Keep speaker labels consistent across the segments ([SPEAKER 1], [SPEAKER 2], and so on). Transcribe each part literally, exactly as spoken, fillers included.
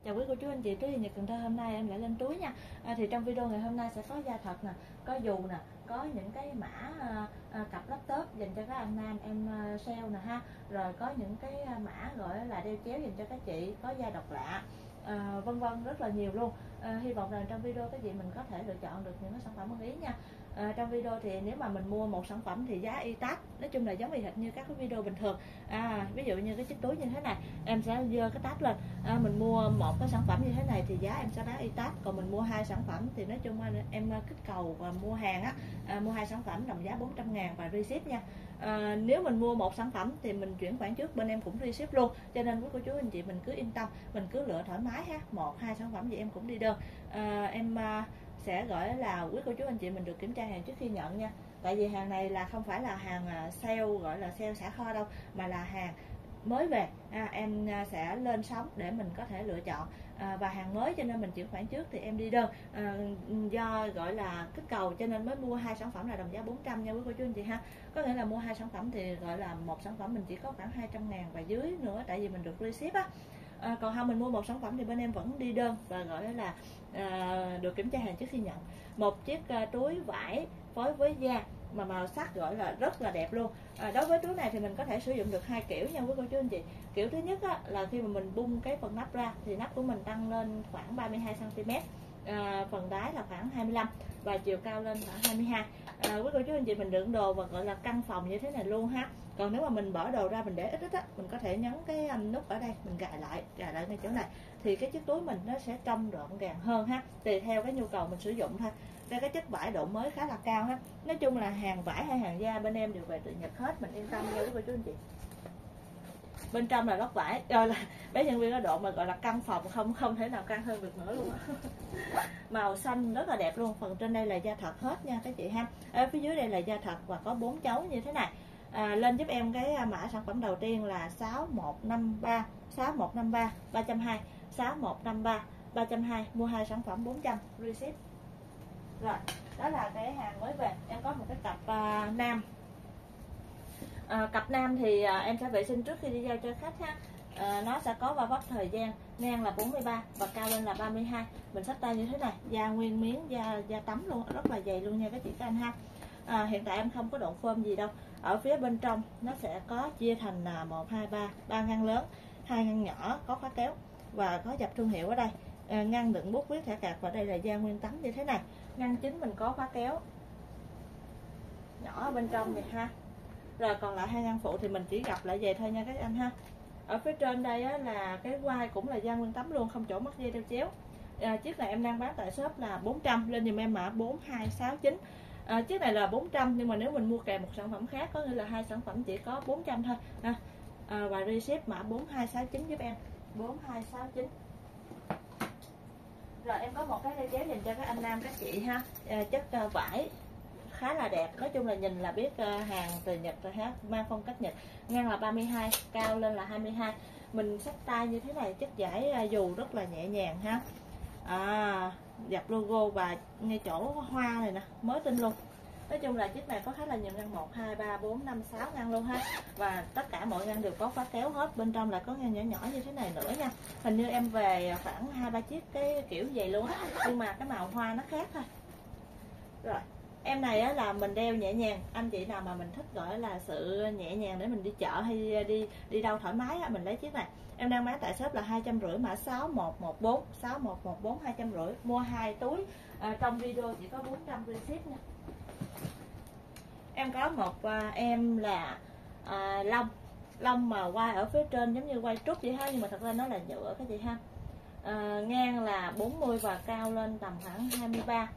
[SPEAKER 1] Chào quý cô chú anh chị, Trí Hiền Nhật Cần Thơ. Hôm nay em lại lên túi nha. à, Thì trong video ngày hôm nay sẽ có da thật nè, có dù nè, có những cái mã à, à, cặp laptop dành cho các anh nam em à, sale nè ha. Rồi có những cái mã gọi là đeo chéo dành cho các chị, có da độc lạ, à, vân vân, rất là nhiều luôn. à, Hy vọng rằng trong video các chị mình có thể lựa chọn được những cái sản phẩm ưng ý nha. À, trong video thì nếu mà mình mua một sản phẩm thì giá y tách, nói chung là giống y hệt như các cái video bình thường. à, Ví dụ như cái chiếc túi như thế này, em sẽ dơ cái tab lên. à, Mình mua một cái sản phẩm như thế này thì giá em sẽ bán y tách. Còn mình mua hai sản phẩm thì nói chung em kích cầu và mua hàng á, à, mua hai sản phẩm đồng giá bốn trăm ngàn và free ship nha. à, Nếu mình mua một sản phẩm thì mình chuyển khoản trước, bên em cũng free ship luôn. Cho nên quý cô chú anh chị mình cứ yên tâm, mình cứ lựa thoải mái ha. Một hai sản phẩm gì em cũng đi đơn. à, Em à, sẽ gọi là quý cô chú anh chị mình được kiểm tra hàng trước khi nhận nha. Tại vì hàng này là không phải là hàng sale, gọi là sale xả kho đâu, mà là hàng mới về. à, Em sẽ lên sóng để mình có thể lựa chọn. à, Và hàng mới cho nên mình chuyển khoản trước thì em đi đơn. à, Do gọi là kích cầu cho nên mới mua hai sản phẩm là đồng giá bốn trăm nha quý cô chú anh chị ha. Có nghĩa là mua hai sản phẩm thì gọi là một sản phẩm mình chỉ có khoảng hai trăm ngàn và dưới nữa, tại vì mình được free ship á. À, còn không mình mua một sản phẩm thì bên em vẫn đi đơn và gọi là à, được kiểm tra hàng trước khi nhận. Một chiếc à, túi vải phối với da mà màu sắc gọi là rất là đẹp luôn. à, Đối với túi này thì mình có thể sử dụng được hai kiểu nha quý cô chú anh chị. Kiểu thứ nhất á, là khi mà mình bung cái phần nắp ra thì nắp của mình tăng lên khoảng ba mươi hai xăng ti mét, à, phần đáy là khoảng hai mươi lăm và chiều cao lên khoảng hai mươi hai. à, Quý cô chú anh chị mình đựng đồ và gọi là căn phòng như thế này luôn ha. Còn nếu mà mình bỏ đồ ra mình để ít ít á, mình có thể nhấn cái um, nút ở đây, mình gài lại gài lại ngay chỗ này thì cái chiếc túi mình nó sẽ trông gọn gàng hơn ha, tùy theo cái nhu cầu mình sử dụng thôi. Đây, cái chất vải độ mới khá là cao ha. Nói chung là hàng vải hay hàng da bên em đều về từ Nhật hết, mình yên tâm nha quý cô chú anh chị. Bên trong là lót vải, rồi là bé nhân viên có độ mà gọi là căn phòng, không không thể nào căng hơn được nữa luôn. Màu xanh rất là đẹp luôn. Phần trên đây là da thật hết nha các chị ha. Ở phía dưới đây là da thật và có bốn chấu như thế này. à, Lên giúp em cái mã sản phẩm đầu tiên là sáu một năm ba, sáu một năm ba, ba trăm hai mươi, sáu một năm ba, ba trăm hai mươi, mua hai sản phẩm bốn trăm free ship. Rồi, đó là cái hàng mới về. Em có một cái cặp uh, nam. À, cặp nam thì à, em sẽ vệ sinh trước khi đi giao cho khách ha. à, Nó sẽ có va vấp thời gian, ngang là bốn mươi ba và cao lên là ba mươi hai. Mình xách tay như thế này, da nguyên miếng, da da tắm luôn, rất là dày luôn nha các chị các anh ha. à, Hiện tại em không có độn phơm gì đâu. Ở phía bên trong nó sẽ có chia thành là một, hai, ba, ba ngăn lớn, hai ngăn nhỏ có khóa kéo và có dập thương hiệu ở đây. à, Ngăn đựng bút viết thẻ cạc và đây là da nguyên tắm như thế này. Ngăn chính mình có khóa kéo nhỏ ở bên trong này ha. Rồi còn lại hai ngăn phụ thì mình chỉ gặp lại về thôi nha các anh ha. Ở phía trên đây á, là cái quai cũng là da nguyên tắm luôn, không chỗ mất dây đeo chéo. à, Chiếc này em đang bán tại shop là bốn trăm, lên dùm em mã bốn hai sáu chín. à, Chiếc này là bốn trăm nhưng mà nếu mình mua kèm một sản phẩm khác có nghĩa là hai sản phẩm chỉ có bốn trăm thôi ha. à, Và reship mã bốn hai sáu chín giúp em, bốn hai sáu chín. Rồi em có một cái đeo chéo dành cho các anh nam các chị ha. à, Chất uh, vải khá là đẹp, nói chung là nhìn là biết uh, hàng từ Nhật rồi ha, mang phong cách Nhật. Ngang là ba mươi hai, cao lên là hai mươi hai. Mình xách tay như thế này, chất vải uh, dù rất là nhẹ nhàng ha. à, Dập logo và ngay chỗ hoa này nè, mới tinh luôn. Nói chung là chiếc này có khá là nhiều ngăn, một, hai, ba, bốn, năm, sáu ngăn luôn ha. Và tất cả mọi ngăn đều có khóa kéo hết. Bên trong là có ngăn nhỏ nhỏ như thế này nữa nha. Hình như em về khoảng hai ba chiếc cái kiểu vậy luôn á, nhưng mà cái màu hoa nó khác thôi. Rồi em này á, là mình đeo nhẹ nhàng. Anh chị nào mà mình thích gọi là sự nhẹ nhàng để mình đi chợ hay đi đi đâu thoải mái á, mình lấy chiếc này. Em đang bán tại shop là hai trăm rưỡi, mã sáu một một bốn, sáu một một bốn, hai trăm rưỡi, mua hai túi. à, Trong video chỉ có bốn trăm free ship nha. Em có một à, em là à, lông lông mà quay ở phía trên giống như quay trúc vậy ha, nhưng mà thật ra nó là nhựa các chị ha. à, Ngang là bốn mươi và cao lên tầm khoảng hai mươi ba.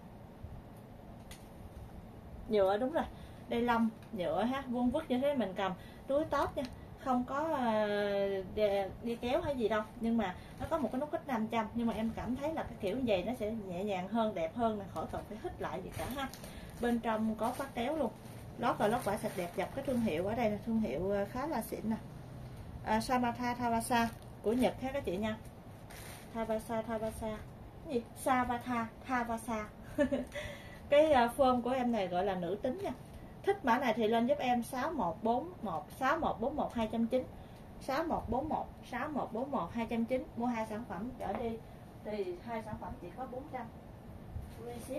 [SPEAKER 1] Nhựa, đúng rồi, đây lông nhựa ha, vuông vức như thế. Mình cầm túi tóp nha, không có uh, đi, đi kéo hay gì đâu, nhưng mà nó có một cái nút kích năm trăm, nhưng mà em cảm thấy là cái kiểu vậy nó sẽ nhẹ nhàng hơn, đẹp hơn, là khỏi cần phải hít lại gì cả ha. Bên trong có khóa kéo luôn, lót và lót vải sạch đẹp, dập cái thương hiệu ở đây là thương hiệu khá là xịn nè. à, Samatha Thavasa của Nhật ha các chị nha. Thavasa Thavasa cái gì Savatha Thavasa. Cái form của em này gọi là nữ tính nha. Thích mã này thì lên giúp em sáu một bốn một, sáu một bốn một, hai trăm chín. sáu một bốn một, sáu một bốn một, hai trăm chín mươi, mua hai sản phẩm trở đi thì hai sản phẩm chỉ có bốn trăm. Receipt.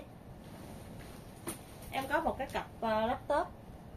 [SPEAKER 1] Em có một cái cặp uh, laptop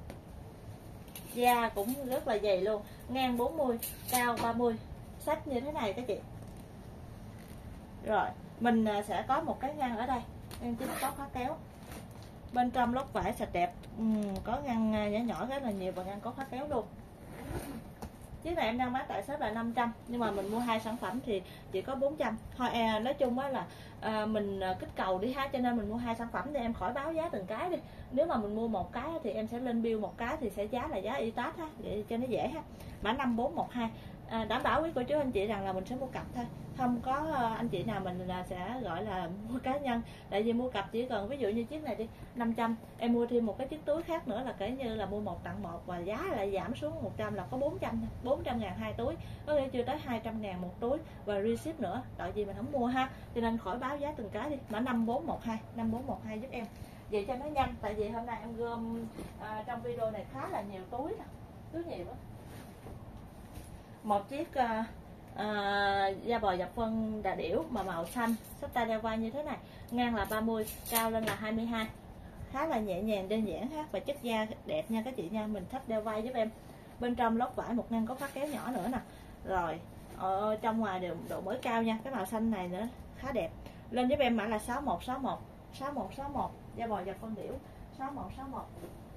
[SPEAKER 1] da cũng rất là dày luôn, ngang bốn mươi, cao ba mươi, sách như thế này các chị. Rồi mình sẽ có một cái ngăn ở đây, em chính có khóa kéo, bên trong lót vải sạch đẹp, uhm, có ngăn nhỏ nhỏ rất là nhiều và ngăn có khóa kéo luôn. Chiếc này em đang bán tại shop là năm trăm, nhưng mà mình mua hai sản phẩm thì chỉ có bốn trăm thôi. À, nói chung á là à, mình kích cầu đi ha, cho nên mình mua hai sản phẩm để em khỏi báo giá từng cái đi. Nếu mà mình mua một cái thì em sẽ lên bill một cái thì sẽ giá là giá y tát ha, để cho nó dễ ha. Mã năm bốn một hai. À, đảm bảo quý cô chú anh chị rằng là mình sẽ mua cặp thôi, không có anh chị nào mình là sẽ gọi là mua cá nhân. Tại vì mua cặp chỉ cần ví dụ như chiếc này đi năm trăm, em mua thêm một cái chiếc túi khác nữa là kể như là mua một tặng một, và giá lại giảm xuống một trăm là có bốn trăm, bốn trăm ngàn hai túi, có nghĩa chưa tới hai trăm ngàn một túi và receipt nữa. Tại vì mình không mua ha, cho nên khỏi báo giá từng cái đi. Mã năm bốn một hai, năm bốn một hai giúp em vậy cho nó nhanh. Tại vì hôm nay em gom à, trong video này khá là nhiều túi nè, túi nhiều quá. Một chiếc à, à, da bò dập phân đà điểu mà màu xanh, xách tay đeo vai như thế này, ngang là ba mươi, cao lên là hai mươi hai, khá là nhẹ nhàng đơn giản ha, và chất da đẹp nha các chị nha. Mình thắt đeo vai giúp em, bên trong lót vải một ngăn có khóa kéo nhỏ nữa nè. Rồi ở trong ngoài đều độ mới cao nha, cái màu xanh này nữa khá đẹp. Lên giúp em mã là sáu một sáu một, sáu một sáu một, da bò dập phân điểu sáu một sáu một.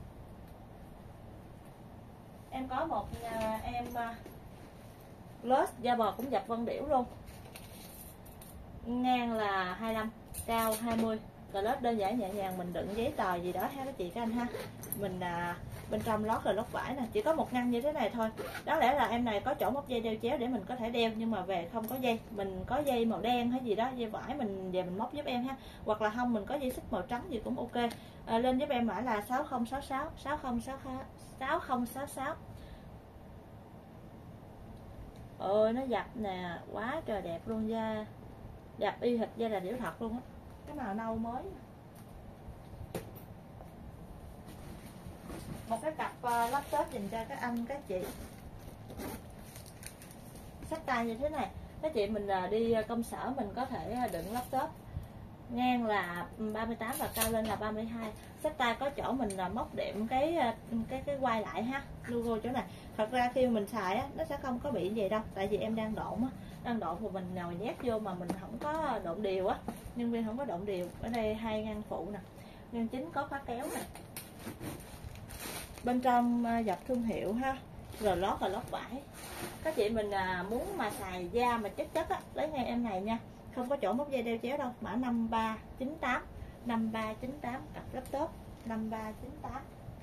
[SPEAKER 1] Em có một nhà, em lót da bò cũng dập vân điểu luôn, ngang là hai mươi lăm, cao hai mươi. Rồi lót đơn giản nhẹ nhàng, mình đựng giấy tờ gì đó ha các chị các anh ha. Mình à, bên trong lót là lót vải nè, chỉ có một ngăn như thế này thôi. Đáng lẽ là em này có chỗ móc dây đeo chéo để mình có thể đeo, nhưng mà về không có dây, mình có dây màu đen hay gì đó, dây vải mình về mình móc giúp em ha, hoặc là không mình có dây xích màu trắng gì cũng ok. À, lên giúp em mã là sáu không sáu sáu, sáu không sáu sáu không sáu sáu. Ôi nó dập nè, quá trời đẹp luôn, da dập y hệt da là điểu thật luôn á. Cái màu nâu mới. Một cái cặp uh, laptop dành cho các anh các chị, xách tay như thế này các chị. Mình uh, đi công sở mình có thể uh, đựng laptop, ngang là ba mươi tám và cao lên là ba mươi hai. Xách tay có chỗ mình là móc đệm cái cái cái quay lại ha, logo chỗ này. Thật ra khi mình xài á nó sẽ không có bị gì đâu, tại vì em đang độn á, đang độn mà mình ngồi nhét vô mà mình không có độn đều á, nhân viên không có độn đều. Ở đây hai ngăn phụ nè, ngăn chính có khóa kéo nè, bên trong dập thương hiệu ha, rồi lót là lót vải. Các chị mình à, muốn mà xài da mà chất chất á, lấy ngay em này nha, không có chỗ móc dây đeo chéo đâu. Mã năm ba chín tám, năm ba chín tám, cặp laptop năm ba chín tám.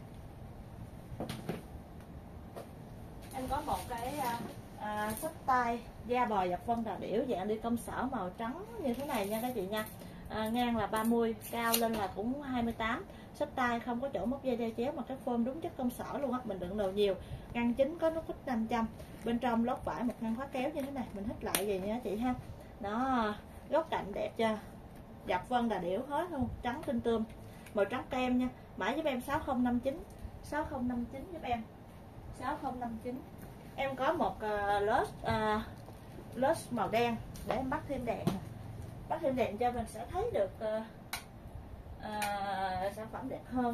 [SPEAKER 1] Em có một cái à, xách tay da bò dập phân đà điểu dạng đi công sở màu trắng như thế này nha các chị nha. À, ngang là ba mươi, cao lên là cũng hai mươi tám. Xách tay không có chỗ móc dây đeo chéo mà cái form đúng chất công sở luôn á, mình đựng đồ nhiều. Ngăn chính có nút hít năm trăm, bên trong lót vải một ngăn khóa kéo như thế này, mình hít lại gì nha chị ha. Đó, góc cạnh đẹp chưa, dập vân đà điểu hết luôn, trắng tinh tươm, màu trắng kem nha. Mã giúp em sáu không năm chín, sáu không năm chín giúp em, sáu không năm chín. Em có một uh, lót uh, lót màu đen để em bắt thêm đèn, bắt thêm đèn cho mình sẽ thấy được uh, uh, sản phẩm đẹp hơn.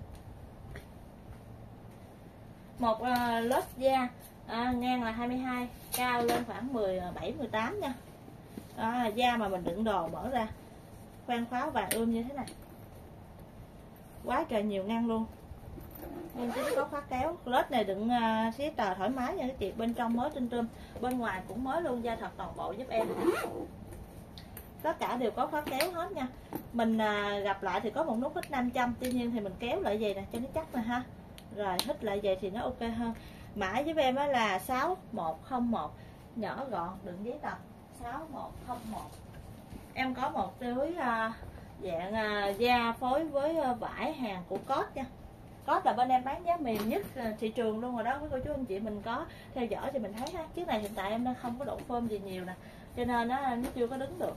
[SPEAKER 1] Một uh, lót da à, ngang là hai mươi hai, cao lên khoảng mười bảy mười tám nha. À, da mà mình đựng đồ mở ra, khoan khóa vàng ươm như thế này, quá trời nhiều ngăn luôn. Bên chính có khóa kéo, lót này đựng uh, giấy tờ thoải mái nha các chị. Bên trong mới tinh tươm, bên ngoài cũng mới luôn, da thật toàn bộ giúp em. Tất cả đều có khóa kéo hết nha. Mình uh, gặp lại thì có một nút hít năm trăm, tuy nhiên thì mình kéo lại vậy nè cho nó chắc nè ha, rồi hít lại vậy thì nó ok hơn. Mã giúp em đó là sáu một không một, nhỏ gọn đựng giấy tờ sáu một không một. Em có một túi uh, dạng uh, da phối với uh, vải hàng của Cốt nha. Cốt là bên em bán giá mềm nhất uh, thị trường luôn rồi đó quý cô chú anh chị mình có theo dõi thì mình thấy ha. Chiếc này hiện tại em đang không có độ phơm gì nhiều nè, cho nên nó, nó chưa có đứng được.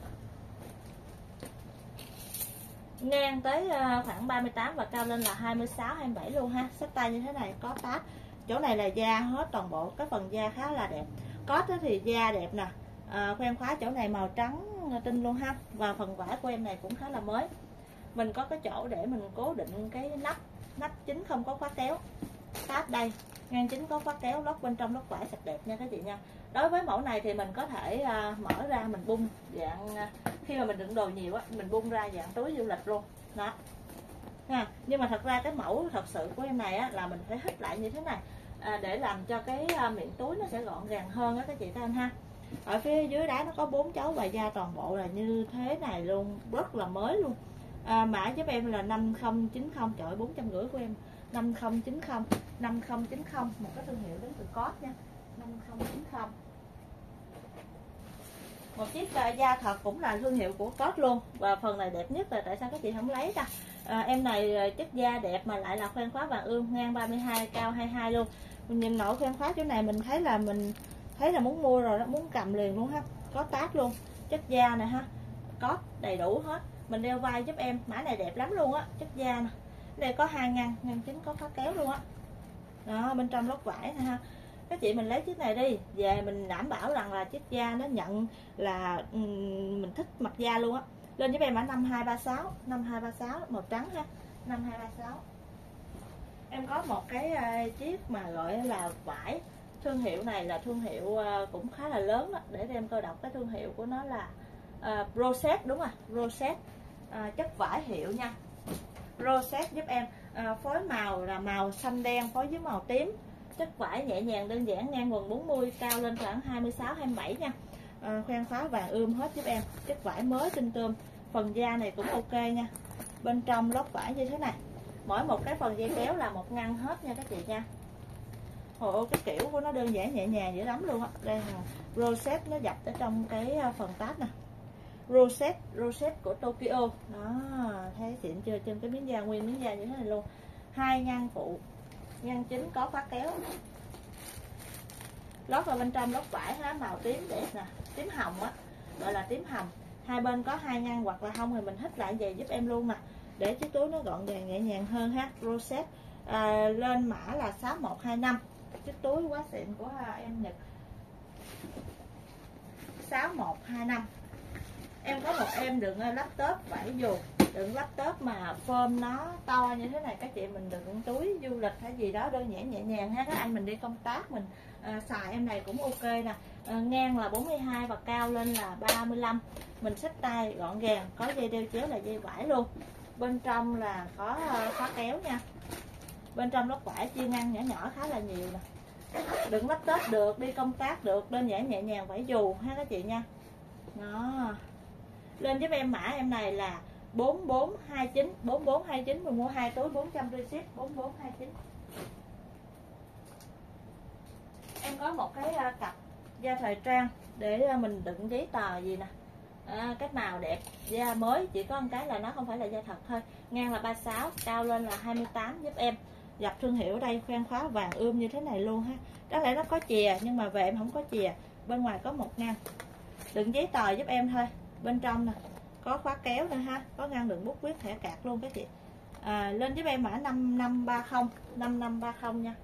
[SPEAKER 1] Ngang tới uh, khoảng ba mươi tám và cao lên là hai mươi sáu hai mươi bảy luôn ha. Xách tay như thế này có táp, chỗ này là da hết toàn bộ, cái phần da khá là đẹp. Cốt thì da đẹp nè, à, khoen khóa chỗ này màu trắng tinh luôn ha. Và phần vải của em này cũng khá là mới. Mình có cái chỗ để mình cố định cái nắp, nắp chính không có khóa kéo. Táp đây, ngang chính có khóa kéo, lót bên trong lót vải sạch đẹp nha các chị nha. Đối với mẫu này thì mình có thể uh, mở ra mình bung dạng uh, khi mà mình đựng đồ nhiều á, mình bung ra dạng túi du lịch luôn đó ha. Nhưng mà thật ra cái mẫu thật sự của em này á, là mình phải hít lại như thế này, à, để làm cho cái uh, miệng túi nó sẽ gọn gàng hơn á các chị các anh ha. Ở phía dưới đá nó có bốn chấu và da toàn bộ là như thế này luôn, rất là mới luôn. À, mã giúp em là năm không chín không, trời ơi bốn trăm rưỡi của em, năm không chín không, năm không chín không, một cái thương hiệu đến từ Cốt nha, năm không chín không. Một chiếc uh, da thật cũng là thương hiệu của Cốt luôn. Và phần này đẹp nhất là tại sao các chị không lấy ta. À, em này chất da đẹp mà lại là khoen khóa vàng ươm, ngang ba mươi hai, cao hai mươi hai luôn. Mình nhìn nổi khoen khóa chỗ này mình thấy là mình thấy là muốn mua rồi đó, muốn cầm liền luôn ha. Có tát luôn, chất da này ha, Cốt đầy đủ hết. Mình đeo vai giúp em, mã này đẹp lắm luôn á, chất da nè. Đây có hai ngăn, ngăn chính có khóa kéo luôn á. Đó, bên trong lót vải nè ha. Các chị mình lấy chiếc này đi, về mình đảm bảo rằng là chiếc da nó nhận là um, mình thích mặt da luôn á. Lên giúp em mã năm hai ba sáu, năm hai ba sáu màu trắng ha, năm hai ba sáu. Em có một cái uh, chiếc mà gọi là vải. Thương hiệu này là thương hiệu uh, cũng khá là lớn đó, để em coi đọc cái thương hiệu của nó là uh, Rosette, đúng rồi, Rosette, uh, chất vải hiệu nha. Rosette giúp em, uh, phối màu là màu xanh đen phối với màu tím. Chất vải nhẹ nhàng đơn giản, ngang quần bốn mươi, cao lên khoảng hai mươi sáu, hai mươi bảy nha. À, khoen khóa vàng ươm hết giúp em, chất vải mới tinh tươm. Phần da này cũng ok nha. Bên trong lót vải như thế này, mỗi một cái phần dây kéo là một ngăn hết nha các chị nha. Ồ, cái kiểu của nó đơn giản nhẹ nhàng dữ lắm luôn á. Đây là Rosette, nó dập ở trong cái phần tát nè. Rosette, Rosette của Tokyo đó, thấy xịn chưa, trên cái miếng da nguyên miếng da như thế này luôn. Hai ngăn phụ, ngăn chính có khóa kéo, lót vào bên trong lót vải ha, màu tím đẹp nè, tím hồng á, gọi là tím hồng. Hai bên có hai ngăn hoặc là không thì mình hít lại về giúp em luôn nè, để chiếc túi nó gọn gàng nhẹ nhàng hơn ha. Rosette, à, lên mã là sáu một hai năm, chiếc túi quá xịn của em Nhật, sáu một hai năm. Em có một em đựng laptop vải dù, đựng laptop mà form nó to như thế này các chị, mình đựng túi du lịch hay gì đó đơn giản nhẹ nhàng ha. Các anh mình đi công tác mình à, xài em này cũng ok nè. À, ngang là bốn mươi hai và cao lên là ba mươi lăm. Mình xách tay gọn gàng, có dây đeo chéo là dây vải luôn. Bên trong là có uh, khóa kéo nha. Bên trong lót vải chia ngăn nhỏ nhỏ khá là nhiều nè. Đựng laptop được, đi công tác được, đơn giản nhẹ nhàng vải dù ha các chị nha. Đó. Lên giúp em mã em này là bốn bốn hai chín, bốn bốn hai chín, mình mua hai túi bốn trăm free ship, bốn bốn hai chín. Em có một cái uh, cặp da thời trang để uh, mình đựng giấy tờ gì nè. À, cái màu đẹp, da mới, chỉ có một cái là nó không phải là da thật thôi. Ngang là ba mươi sáu, cao lên là hai mươi tám giúp em. Dập thương hiệu ở đây, khoen khóa vàng ươm như thế này luôn ha. Đáng lẽ nó có chìa nhưng mà về em không có chìa. Bên ngoài có một ngăn đựng giấy tờ giúp em thôi. Bên trong nè có khóa kéo nữa ha, có ngăn đựng bút viết thẻ cạc luôn các chị. À, lên giúp em mã năm năm ba không, năm năm ba không nha.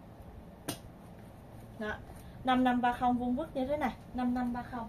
[SPEAKER 1] Đó, năm năm ba không vuông vức như thế này, năm năm ba không.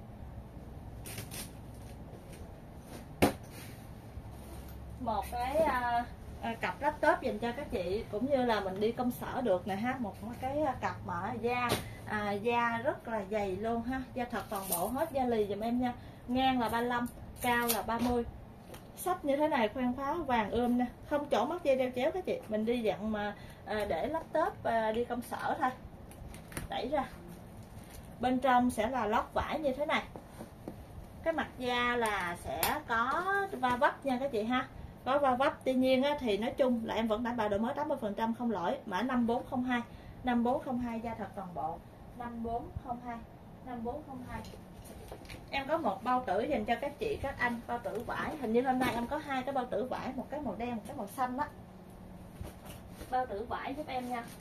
[SPEAKER 1] Một cái à, à, cặp laptop dành cho các chị cũng như là mình đi công sở được nè ha. Một cái cặp mà da à, da rất là dày luôn ha, da thật toàn bộ hết, da lì dùm em nha. Ngang là ba mươi lăm, cao là ba mươi. Sách như thế này, khoen khóa vàng ươm nè, không chỗ mất dây đeo chéo các chị. Mình đi dặn mà à, để laptop à, đi công sở thôi. Đẩy ra. Bên trong sẽ là lót vải như thế này. Cái mặt da là sẽ có va vấp nha các chị ha. Có va vấp, tuy nhiên á, thì nói chung là em vẫn đảm bảo độ mới tám mươi phần trăm không lỗi. Mã năm bốn không hai, năm bốn không hai, da thật toàn bộ, năm bốn không hai, năm bốn không hai. Em có một bao tử dành cho các chị các anh, bao tử vải. Hình như hôm nay em có hai cái bao tử vải, một cái màu đen, một cái màu xanh đó. Bao tử vải giúp em nha.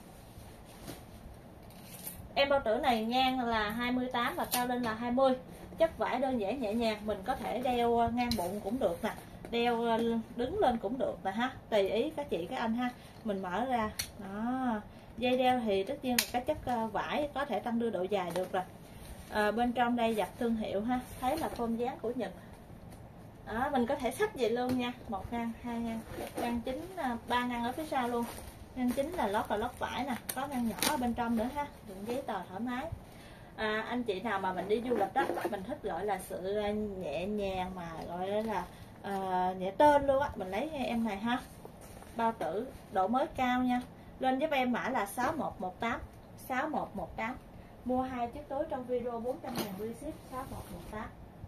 [SPEAKER 1] Em bao tử này ngang là hai mươi tám và cao lên là hai mươi. chất vải đơn giản nhẹ nhàng, mình có thể đeo ngang bụng cũng được nè, đeo đứng lên cũng được nè ha, tùy ý các chị các anh ha. Mình mở ra đó, dây đeo thì tất nhiên là cái chất vải có thể tăng đưa độ dài được rồi. À, bên trong đây dập thương hiệu ha, thấy là form dáng của Nhật. Đó, mình có thể xách vậy luôn nha, một ngăn, hai ngăn, ngăn chính, ba ngăn ở phía sau luôn. Ngăn chính là lót là lót vải nè, có ngăn nhỏ ở bên trong nữa ha, đựng giấy tờ thoải mái. À, anh chị nào mà mình đi du lịch đó, mình thích gọi là sự nhẹ nhàng mà gọi là uh, nhẹ tên luôn á, mình lấy em này ha. Bao tử độ mới cao nha, lên giúp em mã là sáu một một tám, sáu một một tám. Mua hai chiếc túi trong video bốn trăm ngàn free ship, sáu một một tám.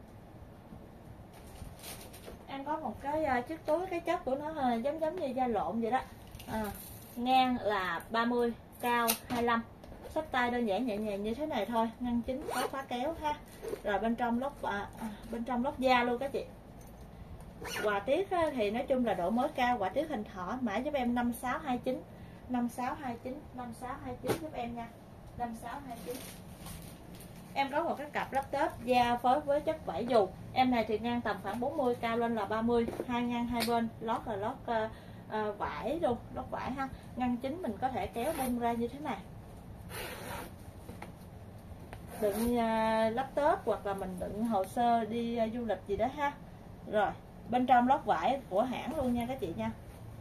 [SPEAKER 1] Em có một cái uh, chiếc túi, cái chất của nó uh, giống giống như da lộn vậy đó. À, ngang là ba mươi, cao hai mươi lăm. Xách tay đơn giản nhẹ nhàng như thế này thôi, ngăn chính có khóa kéo ha. Rồi bên trong lót à, bên trong lót da luôn các chị. Họa tiết thì nói chung là độ mới cao, họa tiết hình thỏ, mã giúp em năm sáu hai chín, năm sáu hai chín, năm sáu hai chín giúp em nha, năm sáu hai chín. Em có một cái cặp laptop da phối với chất vải dù. Em này thì ngang tầm khoảng bốn mươi, cao lên là ba mươi, hai ngang hai bên, lót là lót uh, uh, vải luôn, lót vải ha. Ngăn chính mình có thể kéo bung ra như thế này. Đựng uh, laptop hoặc là mình đựng hồ sơ đi uh, du lịch gì đó ha. Rồi, bên trong lót vải của hãng luôn nha các chị nha.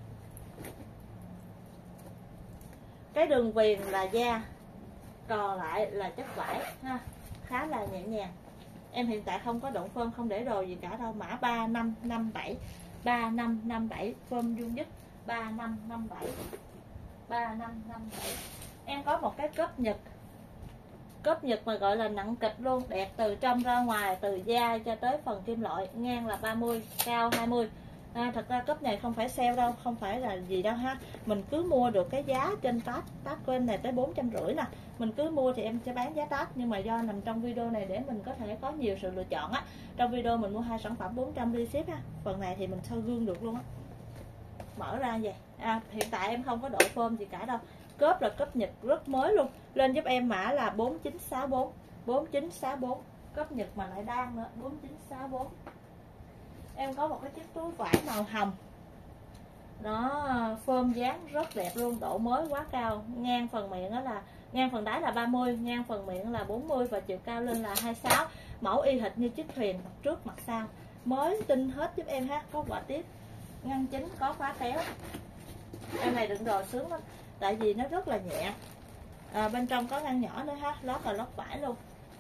[SPEAKER 1] Cái đường viền là da, còn lại là chất vải ha, khá là nhẹ nhàng. Em hiện tại không có độn phơm, không để đồ gì cả đâu. Mã ba năm năm bảy, ba năm năm bảy, phơm dung dứt ba năm năm bảy, ba năm năm bảy. Em có một cái cốp Nhật, cốp Nhật mà gọi là nặng kịch luôn, đẹp từ trong ra ngoài, từ da cho tới phần kim loại. Ngang là ba mươi, cao hai mươi. À, thật ra cốp này không phải sale đâu, không phải là gì đâu ha. Mình cứ mua được cái giá trên tag, tag của em này tới bốn trăm rưỡi nè. Mình cứ mua thì em sẽ bán giá tag, nhưng mà do nằm trong video này để mình có thể có nhiều sự lựa chọn á. Trong video mình mua hai sản phẩm bốn trăm free ship ha. Phần này thì mình soi gương được luôn á. Mở ra vậy. À, hiện tại em không có độ phơm gì cả đâu. Cốp là cốp Nhật rất mới luôn. Lên giúp em mã là bốn chín sáu bốn, bốn chín sáu bốn. Cốp Nhật mà lại đang nữa, bốn chín sáu bốn. Em có một cái chiếc túi vải màu hồng. Nó phơm dáng rất đẹp luôn, độ mới quá cao. Ngang phần miệng đó là ngang phần đáy là ba mươi, ngang phần miệng là bốn mươi và chiều cao lên là hai mươi sáu. Mẫu y hệt như chiếc thuyền, mặt trước mặt sau. Mới tinh hết giúp em ha, có họa tiết. Ngăn chính có khóa kéo. Em này đựng đồ sướng lắm, tại vì nó rất là nhẹ. À, bên trong có ngăn nhỏ nữa ha, lót là lót vải luôn.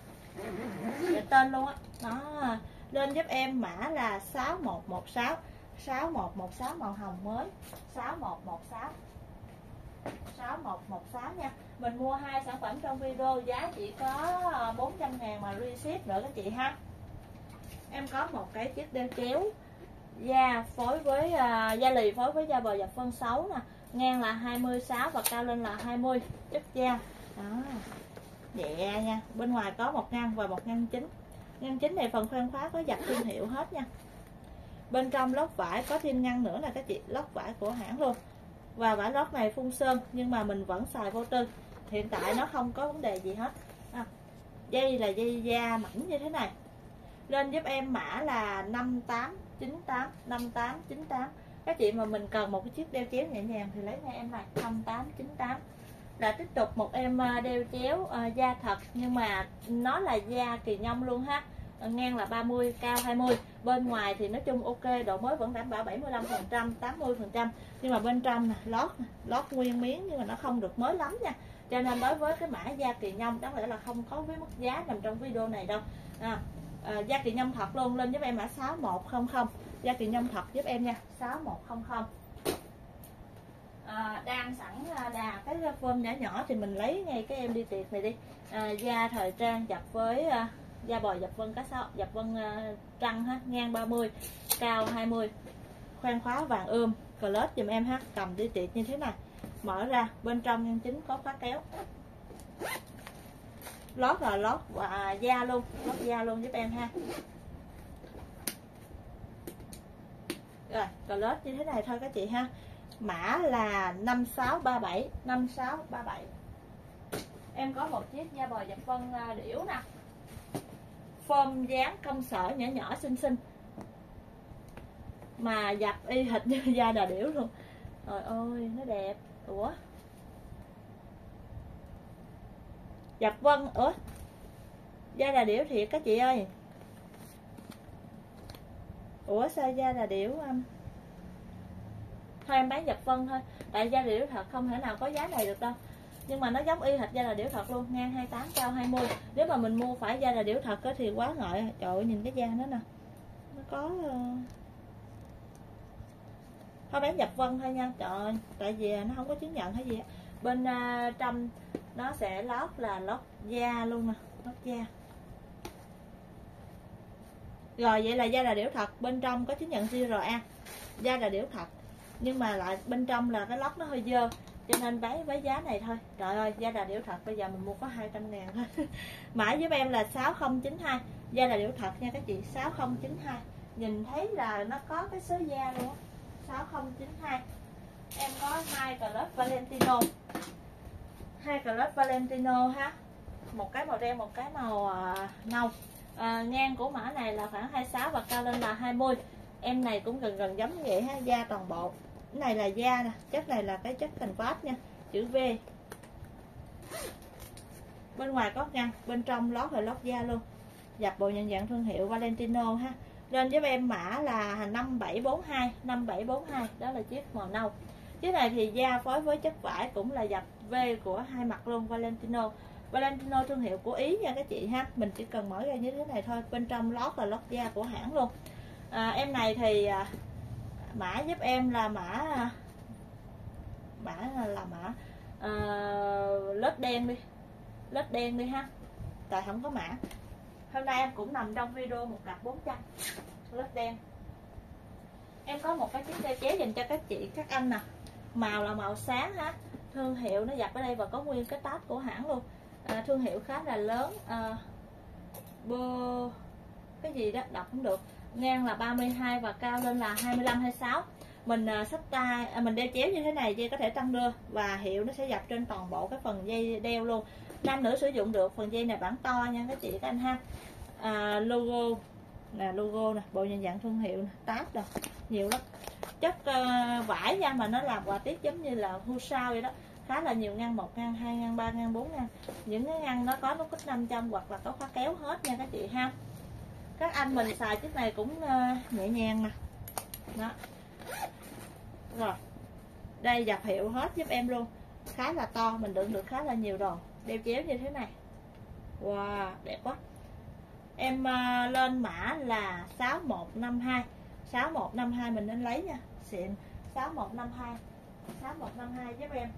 [SPEAKER 1] Để tên luôn á. Nó lên giúp em mã là sáu một một sáu, sáu một một sáu màu hồng mới, sáu một một sáu, sáu một một sáu nha. Mình mua hai sản phẩm trong video giá chỉ có bốn trăm ngàn mà free ship nữa các chị ha. Em có một cái chiếc đeo chéo da phối với uh, da lì phối với da bò dập phân sáu nè, ngang là hai mươi sáu và cao lên là hai mươi, chất da đó, nhẹ nha. Bên ngoài có một ngăn và một ngăn chính. Ngăn chính này phần khoan khóa có dập thương hiệu hết nha. Bên trong lót vải có thêm ngăn nữa là các chị, lót vải của hãng luôn. Và vải lót này phun sơn nhưng mà mình vẫn xài vô tư. Hiện tại nó không có vấn đề gì hết. À, dây là dây da mảnh như thế này. Lên giúp em mã là năm tám chín tám, năm tám chín tám. Các chị mà mình cần một cái chiếc đeo chéo nhẹ nhàng thì lấy ngay em này, năm tám chín tám. Là tiếp tục một em đeo chéo uh, da thật nhưng mà nó là da kỳ nhông luôn ha. Ngang là ba mươi, cao hai mươi. Bên ngoài thì nói chung ok, độ mới vẫn đảm bảo bảy mươi lăm phần trăm, tám mươi phần trăm. Nhưng mà bên trong nè, lót lót nguyên miếng nhưng mà nó không được mới lắm nha. Cho nên đối với cái mã da kỳ nhông đáng lẽ là không có với mức giá nằm trong video này đâu. À, à, da kỳ nhông thật luôn, lên giúp em mã sáu một không không. Da kỳ nhông thật giúp em nha, sáu một không không. À, đang sẵn đà cái phơm nhỏ nhỏ thì mình lấy ngay cái em đi tiệc này đi. À, da thời trang dập với uh, da bò dập vân cá sấu, dập vân uh, trăng ha, ngang ba mươi, cao hai mươi. Khoan khóa vàng ươm, clutch giùm em ha, cầm đi tiệc như thế này. Mở ra, bên trong ngăn chính có khóa kéo. Lót là lót và da luôn, lót da luôn giúp em ha. Rồi, clutch như thế này thôi các chị ha. Mã là năm sáu ba bảy, năm sáu ba bảy. Em có một chiếc da bò dập vân điểu nè. form dáng công sở nhỏ nhỏ xinh xinh mà dập y hệt như da đà điểu luôn. Trời ơi nó đẹp. Ủa dập vân, ủa da đà điểu thiệt các chị ơi. Ủa sao da đà điểu um... thôi em bán dập vân thôi, tại da đà điểu thật không thể nào có giá này được đâu. Nhưng mà nó giống y hệt da đà điểu thật luôn, ngang hai mươi tám cao hai mươi. Nếu mà mình mua phải da đà điểu thật thì quá ngợi. Trời ơi nhìn cái da nó nè, nó có uh... thôi bán dập vân thôi nha. Trời ơi tại vì nó không có chứng nhận hay gì á. Bên uh, trong nó sẽ lót là lót da luôn nè, lót da. Rồi vậy là da đà điểu thật, bên trong có chứng nhận giê rờ a, da đà điểu thật. Nhưng mà lại bên trong là cái lót nó hơi dơ, cho nên bán với giá này thôi. Trời ơi da đà điểu thật bây giờ mình mua có hai trăm ngàn thôi. Mãi giúp em là sáu không chín hai, da đà điểu thật nha các chị, sáu không chín hai. Nhìn thấy là nó có cái số da luôn á, sáu không chín hai. Em có hai clutch Valentino, hai clutch Valentino ha, một cái màu đen một cái màu uh, nâu. À, ngang của mã này là khoảng hai mươi sáu và cao lên là hai mươi. Em này cũng gần gần giống như vậy ha, da toàn bộ. Cái này là da nè, chất này là cái chất canvas nha, chữ V. Bên ngoài có ngăn, bên trong lót là lót da luôn. Dập bộ nhận dạng thương hiệu Valentino ha. Lên giúp em mã là năm bảy bốn hai, năm bảy bốn hai, đó là chiếc màu nâu. Chiếc này thì da phối với chất vải cũng là dập V của hai mặt luôn, Valentino. Valentino thương hiệu của Ý nha các chị ha. Mình chỉ cần mở ra như thế này thôi, bên trong lót là lót da của hãng luôn. À, em này thì à, mã giúp em là mã mã là mã à, lết đen đi, lết đen đi ha, tại không có mã. Hôm nay em cũng nằm trong video một cặp bốn trăm lết đen. Em có một cái chiếc đeo chéo dành cho các chị các anh nè, màu là màu sáng ha, thương hiệu nó dập ở đây và có nguyên cái tag của hãng luôn. À, thương hiệu khá là lớn, à, bơ cái gì đó đọc cũng được. Ngang là ba mươi hai và cao lên là hai mươi lăm hai mươi sáu. Mình à, xách tay à, mình đeo chéo như thế này dây có thể tăng đưa và hiệu nó sẽ dập trên toàn bộ cái phần dây đeo luôn. Nam nữ sử dụng được. Phần dây này bản to nha các chị các anh ha. À, logo là logo nè, bộ nhận dạng thương hiệu, tag rồi nhiều lắm. Chất uh, vải nha, mà nó làm họa tiết giống như là hưu sao vậy đó. Khá là nhiều ngăn, một ngăn, hai ngăn, ba ngăn, bốn ngăn. Những cái ngăn nó có nút kích năm trăm hoặc là có khóa kéo hết nha các chị ha. Các anh mình xài chiếc này cũng uh, nhẹ nhàng nè. Đó. Rồi. Đây dập hiệu hết giúp em luôn. Khá là to, mình đựng được khá là nhiều đồ. Đeo chéo như thế này. Wow, đẹp quá. Em uh, lên mã là sáu một năm hai. sáu một năm hai mình nên lấy nha. Xịn. sáu một năm hai. sáu một năm hai giúp em.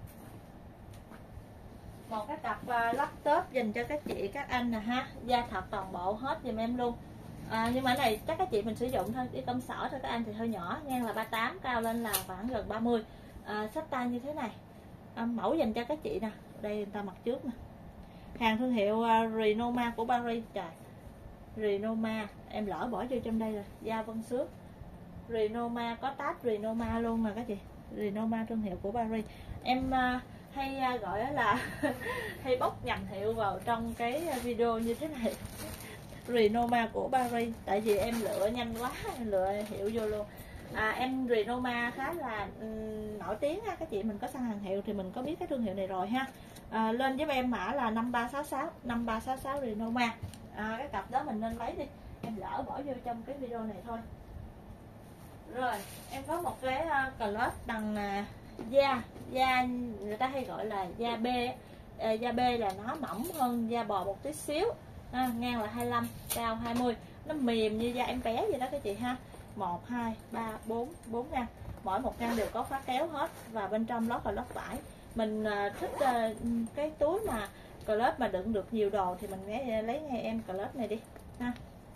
[SPEAKER 1] Một cái cặp uh, laptop dành cho các chị các anh nè ha, da thật toàn bộ hết giùm em luôn. À, nhưng mà cái này chắc các chị mình sử dụng thôi, đi công sở thôi, các anh thì hơi nhỏ, ngang là ba mươi tám, cao lên là khoảng gần ba mươi. À, xách tay như thế này, à, mẫu dành cho các chị nè, đây người ta mặc trước nè, hàng thương hiệu uh, Renoma của Paris. Trời, Renoma em lỡ bỏ vô trong đây rồi, da vân xước. Renoma có tag Renoma luôn mà các chị, Renoma thương hiệu của Paris. Em uh, hay uh, gọi là hay bốc nhầm hiệu vào trong cái video như thế này. Renoma của Paris, tại vì em lựa nhanh quá, em lựa hiệu vô luôn. À, em Renoma khá là um, nổi tiếng ha các chị, mình có săn hàng hiệu thì mình có biết cái thương hiệu này rồi ha. À, lên với em mã là năm ba sáu sáu, năm ba sáu sáu Renoma. À, cái cặp đó mình nên lấy đi, em lỡ bỏ vô trong cái video này thôi. Rồi em có một cái uh, clutch bằng uh, da da người ta hay gọi là da B. uh, Da B là nó mỏng hơn da bò một tí xíu. À, ngang là hai mươi lăm, cao hai mươi, nó mềm như da em bé vậy đó các chị ha. Một, hai, ba, bốn, bốn ngăn, mỗi một ngăn đều có khóa kéo hết và bên trong lót là lót vải. Mình uh, thích uh, cái túi mà clutch mà đựng được nhiều đồ thì mình lấy, lấy ngay em clutch này đi ha.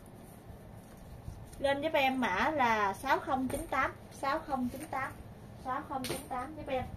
[SPEAKER 1] Lên giúp em mã là sáu không chín tám, sáu không chín tám, sáu không chín tám giúp em.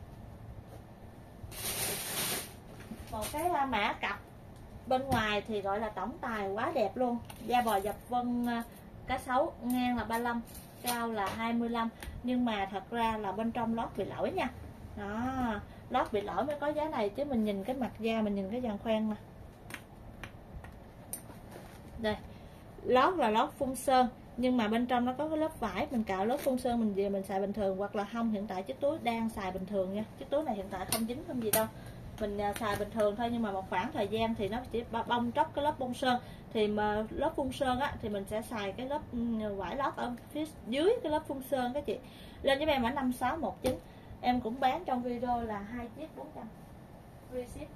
[SPEAKER 1] Một cái uh, mã cặp. Bên ngoài thì gọi là tổng tài quá đẹp luôn. Da bò dập vân cá sấu, ngang là ba mươi lăm, cao là hai mươi lăm. Nhưng mà thật ra là bên trong lót bị lỗi nha. Đó, lót bị lỗi mới có giá này, chứ mình nhìn cái mặt da, mình nhìn cái dàn khoen nè. Đây, lót là lót phun sơn, nhưng mà bên trong nó có cái lớp vải, mình cạo lớp phun sơn mình về mình xài bình thường, hoặc là không, hiện tại chiếc túi đang xài bình thường nha. Chiếc túi này hiện tại không dính không gì đâu, mình xài bình thường thôi, nhưng mà một khoảng thời gian thì nó chỉ bong tróc cái lớp bông sơn. Thì mà lớp phun sơn á thì mình sẽ xài cái lớp vải lót ở phía dưới cái lớp phun sơn các chị. Lên với em mã năm sáu một chín, em cũng bán trong video là hai chiếc bốn trăm free ship.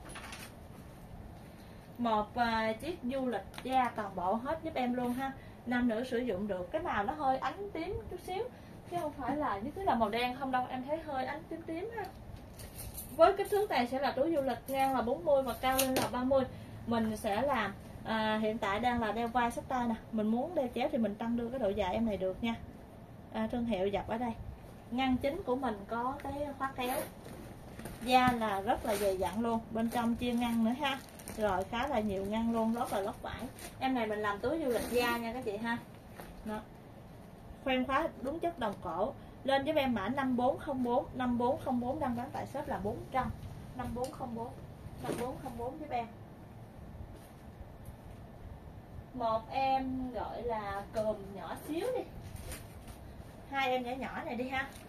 [SPEAKER 1] Một uh, chiếc du lịch da toàn bộ hết giúp em luôn ha, nam nữ sử dụng được. Cái màu nó hơi ánh tím chút xíu chứ không phải là nhất là màu đen không đâu, em thấy hơi ánh tím tím ha. Với kích thước này sẽ là túi du lịch, ngang là bốn mươi và cao lên là ba mươi. Mình sẽ làm à, hiện tại đang là đeo vai xách tay nè, mình muốn đeo chéo thì mình tăng đưa cái độ dài em này được nha. À, thương hiệu dập ở đây. Ngăn chính của mình có cái khóa kéo, da là rất là dày dặn luôn, bên trong chia ngăn nữa ha, rồi khá là nhiều ngăn luôn, rất là lót vải. Em này mình làm túi du lịch da nha các chị ha. Đó. Khoen khóa đúng chất đồng cổ. Lên với em mã năm bốn không bốn, năm bốn không bốn đang bán tại shop là bốn trăm, năm bốn không bốn, năm bốn không bốn giúp em. Một em gọi là cườm nhỏ xíu đi, hai em nhỏ nhỏ này đi ha.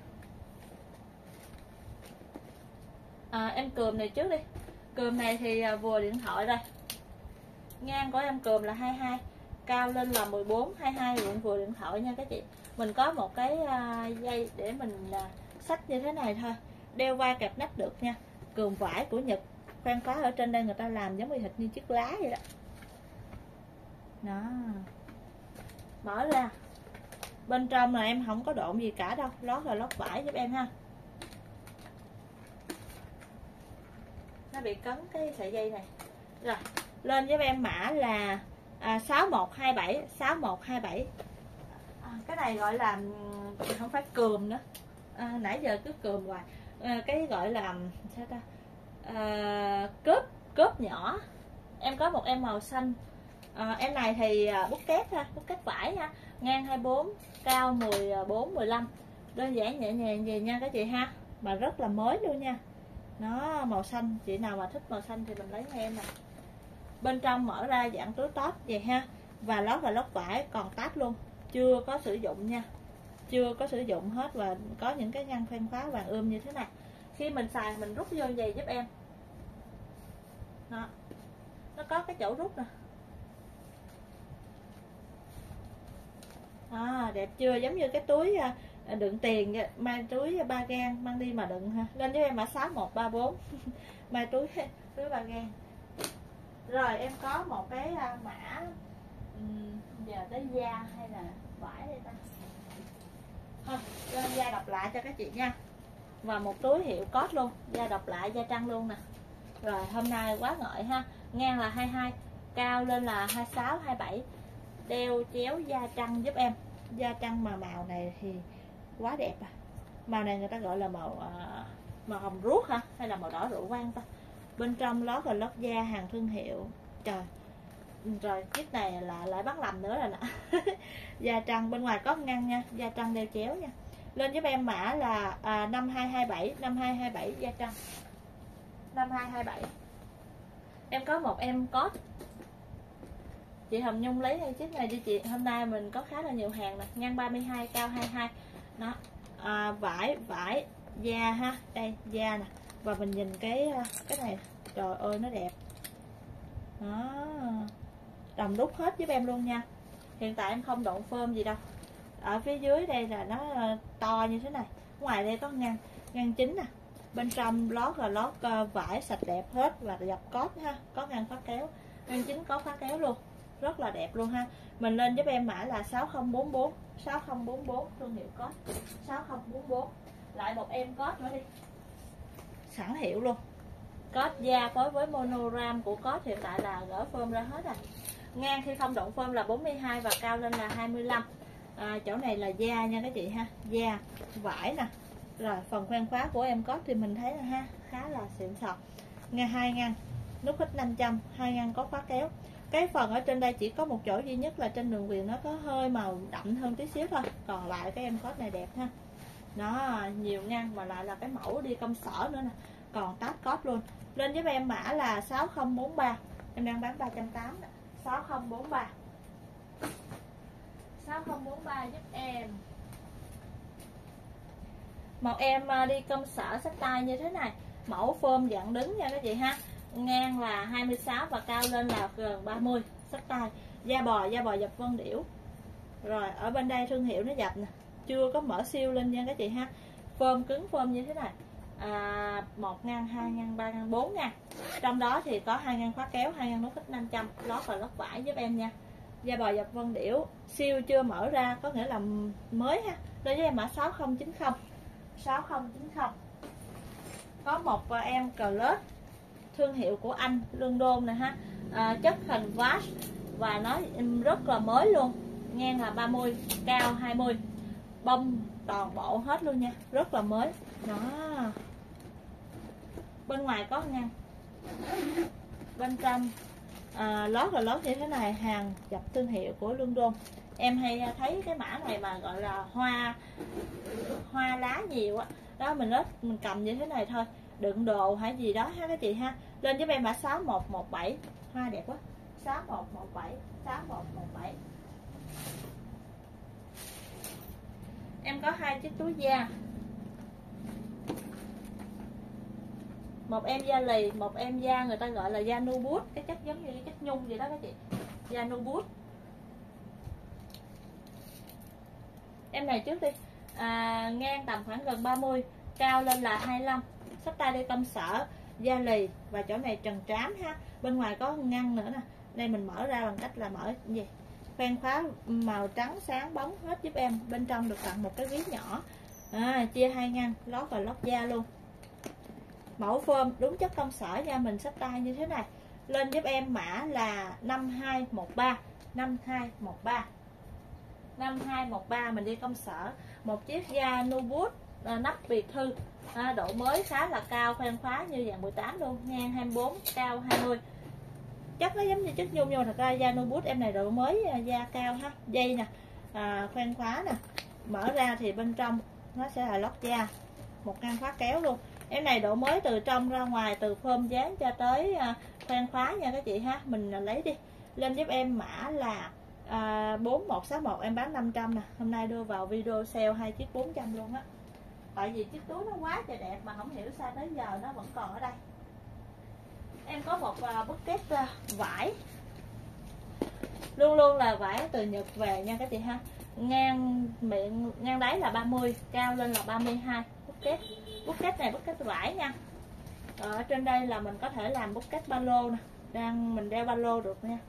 [SPEAKER 1] À, em cườm này trước đi. Cườm này thì vừa điện thoại đây, ngang của em cườm là hai mươi hai, cao lên là mười bốn, hai mươi hai cũng vừa điện thoại nha các chị. Mình có một cái dây để mình xách như thế này thôi, đeo vai kẹp nách được nha. Cườm vải của Nhật, khoen khóa ở trên đây người ta làm giống như thịt như chiếc lá vậy đó. Đó, mở ra bên trong là em không có độn gì cả đâu, lót là lót vải giúp em ha. Nó bị cấn cái sợi dây này. Rồi lên với em mã là à, sáu một hai bảy, sáu một hai bảy. À, cái này gọi là không phải cườm nữa, à, nãy giờ cứ cườm hoài. À, cái gọi là sao ta, à, cớp cớp nhỏ. Em có một em màu xanh. À, em này thì bút kép ha, bút kép vải ha, ngang hai mươi bốn, cao mười bốn, mười lăm. Đơn giản nhẹ nhàng về nha các chị ha, mà rất là mới luôn nha. Nó màu xanh, chị nào mà thích màu xanh thì mình lấy cho em nè. Bên trong mở ra dạng túi tóp vậy ha, và lót là lót vải còn táp luôn, chưa có sử dụng nha, chưa có sử dụng hết, và có những cái ngăn khoen khóa vàng ươm như thế này. Khi mình xài mình rút vô giày giúp em. Đó, nó có cái chỗ rút nè. À, đẹp chưa, giống như cái túi đựng tiền, mang túi ba gang mang đi mà đựng ha. Lên với em mã sáu một ba bốn mang túi túi ba gang. Rồi em có một cái mã uhm, giờ tới da hay là vải đây ta. Thôi lên da đọc lại cho các chị nha, và một túi hiệu cốt luôn, da đọc lại, da trăng luôn nè. Rồi hôm nay quá ngợi ha, ngang là hai mươi hai, cao lên là hai mươi sáu, hai mươi bảy, đeo chéo da trăng giúp em. Da trăng mà màu này thì quá đẹp à. Màu này người ta gọi là màu uh, màu hồng ruốc hả, hay là màu đỏ rượu vang ta. Bên trong lót là lót da hàng thương hiệu. Trời, rồi chiếc này là lại bắt làm nữa rồi nè. Da trăng, bên ngoài có ngăn nha, da trăng đeo chéo nha. Lên giúp em mã là à, năm hai hai bảy, năm hai hai bảy da trăng, năm hai hai bảy. Em có một em cốt, chị Hồng Nhung lấy hay chiếc này đi chị. Hôm nay mình có khá là nhiều hàng nè, ngang ba mươi hai, cao hai mươi hai. Đó, à, vải vải da ha, đây da nè. Và mình nhìn cái cái này, trời ơi nó đẹp. Đó, đồng đúc hết giúp em luôn nha. Hiện tại em không độn phơm gì đâu. Ở phía dưới đây là nó to như thế này, ngoài đây có ngăn ngăn chính nè. Bên trong lót là lót vải sạch đẹp hết và dập cốt ha, có ngăn khóa kéo, ngăn chính có khóa kéo luôn, rất là đẹp luôn ha. Mình lên giúp em mã là sáu không bốn bốn, sáu không bốn bốn, thương hiệu cốt sáu không bốn bốn. Lại một em cốt nữa đi, sẵn hiệu luôn. Cốt da phối với monogram của cốt hiện tại là gỡ phơm ra hết à. Ngang khi không độn phơm là bốn mươi hai và cao lên là hai mươi lăm. À, chỗ này là da nha các chị ha, da vải nè. Rồi phần khoen khóa của em cốt thì mình thấy là ha, khá là xịn sò. Nghe hai ngăn, nút hít năm trăm, hai ngăn có khóa kéo. Cái phần ở trên đây chỉ có một chỗ duy nhất là trên đường viền nó có hơi màu đậm hơn tí xíu thôi, còn lại cái em cốt này đẹp ha. Nó nhiều ngăn mà lại là cái mẫu đi công sở nữa nè, còn táp cốt luôn. Lên với em mã là sáu không bốn ba, em đang bán ba trăm tám mươi, sáu không bốn ba. sáu không bốn ba giúp em. Một em đi công sở xách tay như thế này, mẫu form dạng đứng nha các chị ha, ngang là hai mươi sáu và cao lên là gần ba mươi, xách tay, da bò, da bò dập vân điểu. Rồi ở bên đây thương hiệu nó dập nè, chưa có mở siêu lên nha các chị ha. Form cứng form như thế này, à, một ngăn, hai ngăn, ba ngăn, bốn ngăn. Trong đó thì có hai ngăn khóa kéo, hai ngăn nút khít năm trăm, lót và lót vải giúp em nha. Da bò dập vân điểu, siêu chưa mở ra, có nghĩa là mới ha. Đây với em mã sáu không chín không. sáu không chín không. Có một em Clutch, thương hiệu của Anh, London nè ha, à, chất hình vát và nó rất là mới luôn, ngang là ba mươi, cao hai mươi, bông toàn bộ hết luôn nha, rất là mới đó. Bên ngoài có ngăn, bên trong à, lót là lót như thế này, hàng dập thương hiệu của London. Em hay thấy cái mã này mà gọi là hoa hoa lá nhiều á đó, mình nó mình cầm như thế này thôi, đựng đồ hay gì đó ha các chị ha. Lên giúp em mã sáu một một bảy, hoa đẹp quá, sáu một một bảy, sáu một một bảy. Em có hai chiếc túi da, một em da lì, một em da người ta gọi là da nubut, cái chất giống như cái chất nhung vậy đó các chị, da nubut. Em này trước đi, à, ngang tầm khoảng gần ba mươi, cao lên là hai mươi lăm, xách tay đi công sở, da lì và chỗ này trần trám ha. Bên ngoài có ngăn nữa nè, đây mình mở ra bằng cách là mở gì, khoen khóa màu trắng sáng bóng hết giúp em. Bên trong được tặng một cái ví nhỏ, à, chia hai ngăn, lót và lót da luôn. Mẫu form đúng chất công sở nha, mình xách tay như thế này. Lên giúp em mã là năm hai một ba, năm hai một ba, năm hai một ba. Mình đi công sở, một chiếc da nubut, à, nắp biệt thư, à, độ mới khá là cao, khoen khóa như dạng mười tám luôn, ngang hai mươi bốn, cao hai mươi. Chất nó giống như chất nhung nhưng mà thật ra da nubut em này độ mới, da cao ha. Dây nè, à, khoen khóa nè, mở ra thì bên trong nó sẽ là lót da, một ngăn khóa kéo luôn. Em này độ mới từ trong ra ngoài, từ phơm dán cho tới à, khoen khóa nha các chị ha. Mình lấy đi. Lên giúp em mã là à, bốn một sáu một, em bán năm trăm nè, hôm nay đưa vào video sale hai chiếc bốn trăm luôn á. Tại vì chiếc túi nó quá trời đẹp mà không hiểu sao tới giờ nó vẫn còn ở đây. Em có một uh, bucket uh, vải, luôn luôn là vải từ Nhật về nha các chị ha. Ngang miệng, ngang đáy là ba mươi, cao lên là ba mươi hai. Bucket, bucket này bucket vải nha. Ở trên đây là mình có thể làm bucket ba lô nè, đang mình đeo ba lô được nha.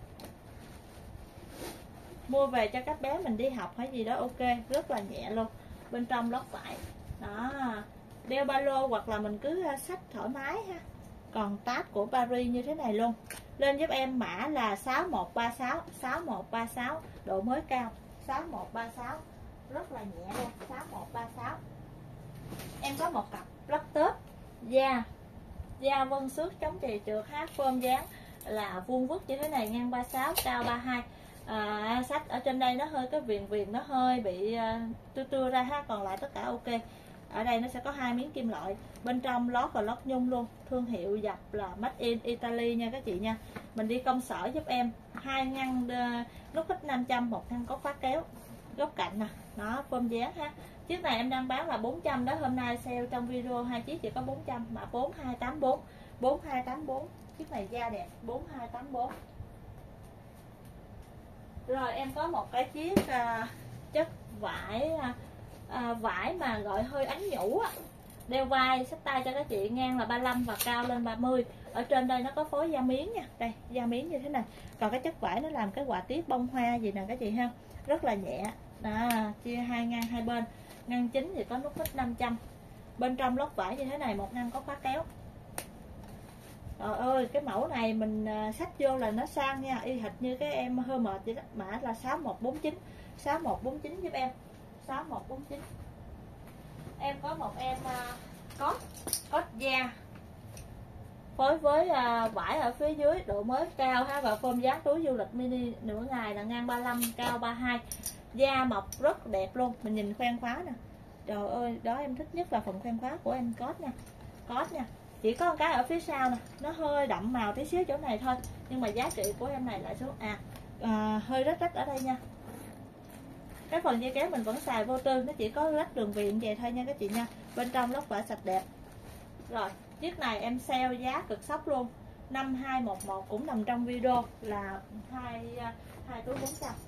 [SPEAKER 1] Mua về cho các bé mình đi học hay gì đó ok, rất là nhẹ luôn. Bên trong lót vải đó, đeo ba lô hoặc là mình cứ xách thoải mái ha. Còn tab của Paris như thế này luôn. Lên giúp em mã là sáu một ba sáu, sáu một ba sáu, độ mới cao, sáu một ba sáu, rất là nhẹ luôn, sáu một ba sáu. Em có một cặp laptop da da vân xước chống trì trượt hát, phơm dán là vuông vức như thế này, ngang ba mươi sáu, cao ba mươi hai. À, sách ở trên đây nó hơi cái viền viền nó hơi bị uh, tưa tưa ra ha, còn lại tất cả ok. Ở đây nó sẽ có hai miếng kim loại, bên trong lót và lót nhung luôn, thương hiệu dập là Made in Italy nha các chị nha. Mình đi công sở giúp em hai ngăn uh, nút khít năm trăm, một ngăn có khóa kéo góc cạnh nè, nó phơm dán ha. Chiếc này em đang bán là bốn trăm đó, hôm nay sale trong video hai chiếc chỉ có bốn trăm, mà bốn hai tám bốn, bốn hai tám bốn. Chiếc này da đẹp, bốn hai tám bốn. Rồi em có một cái chiếc uh, chất vải uh, uh, vải mà gọi hơi ánh nhũ á, đeo vai xách tay cho các chị, ngang là ba mươi lăm và cao lên ba mươi. Ở trên đây nó có phối da miếng nha, đây da miếng như thế này. Còn cái chất vải nó làm cái họa tiết bông hoa gì nè các chị ha, rất là nhẹ đó. Chia hai ngăn hai bên, ngăn chính thì có nút khít năm trăm, bên trong lót vải như thế này, một ngăn có khóa kéo. Trời ơi, cái mẫu này mình xách vô là nó sang nha, y hệt như cái em hơi mệt vậy đó. Mã là sáu một bốn chín, sáu một bốn chín giúp em, sáu một bốn chín. Em có một em uh, cốt cốt da phối với uh, vải ở phía dưới, độ mới cao ha, và phơm dán túi du lịch mini nửa ngày là ngang ba mươi lăm, cao ba mươi hai. Da mọc rất đẹp luôn, mình nhìn khoen khóa nè. Trời ơi, đó em thích nhất là phần khoen khóa của em cốt nha, cốt nha. Chỉ có một cái ở phía sau nè, nó hơi đậm màu tí xíu chỗ này thôi, nhưng mà giá trị của em này lại xuống à, à hơi rách rách ở đây nha. Cái phần dây kéo mình vẫn xài vô tư, nó chỉ có lách đường viền vậy thôi nha các chị nha. Bên trong lót vải sạch đẹp. Rồi chiếc này em sale giá cực sốc luôn, năm hai một một cũng nằm trong video là hai hai túi bốn trăm.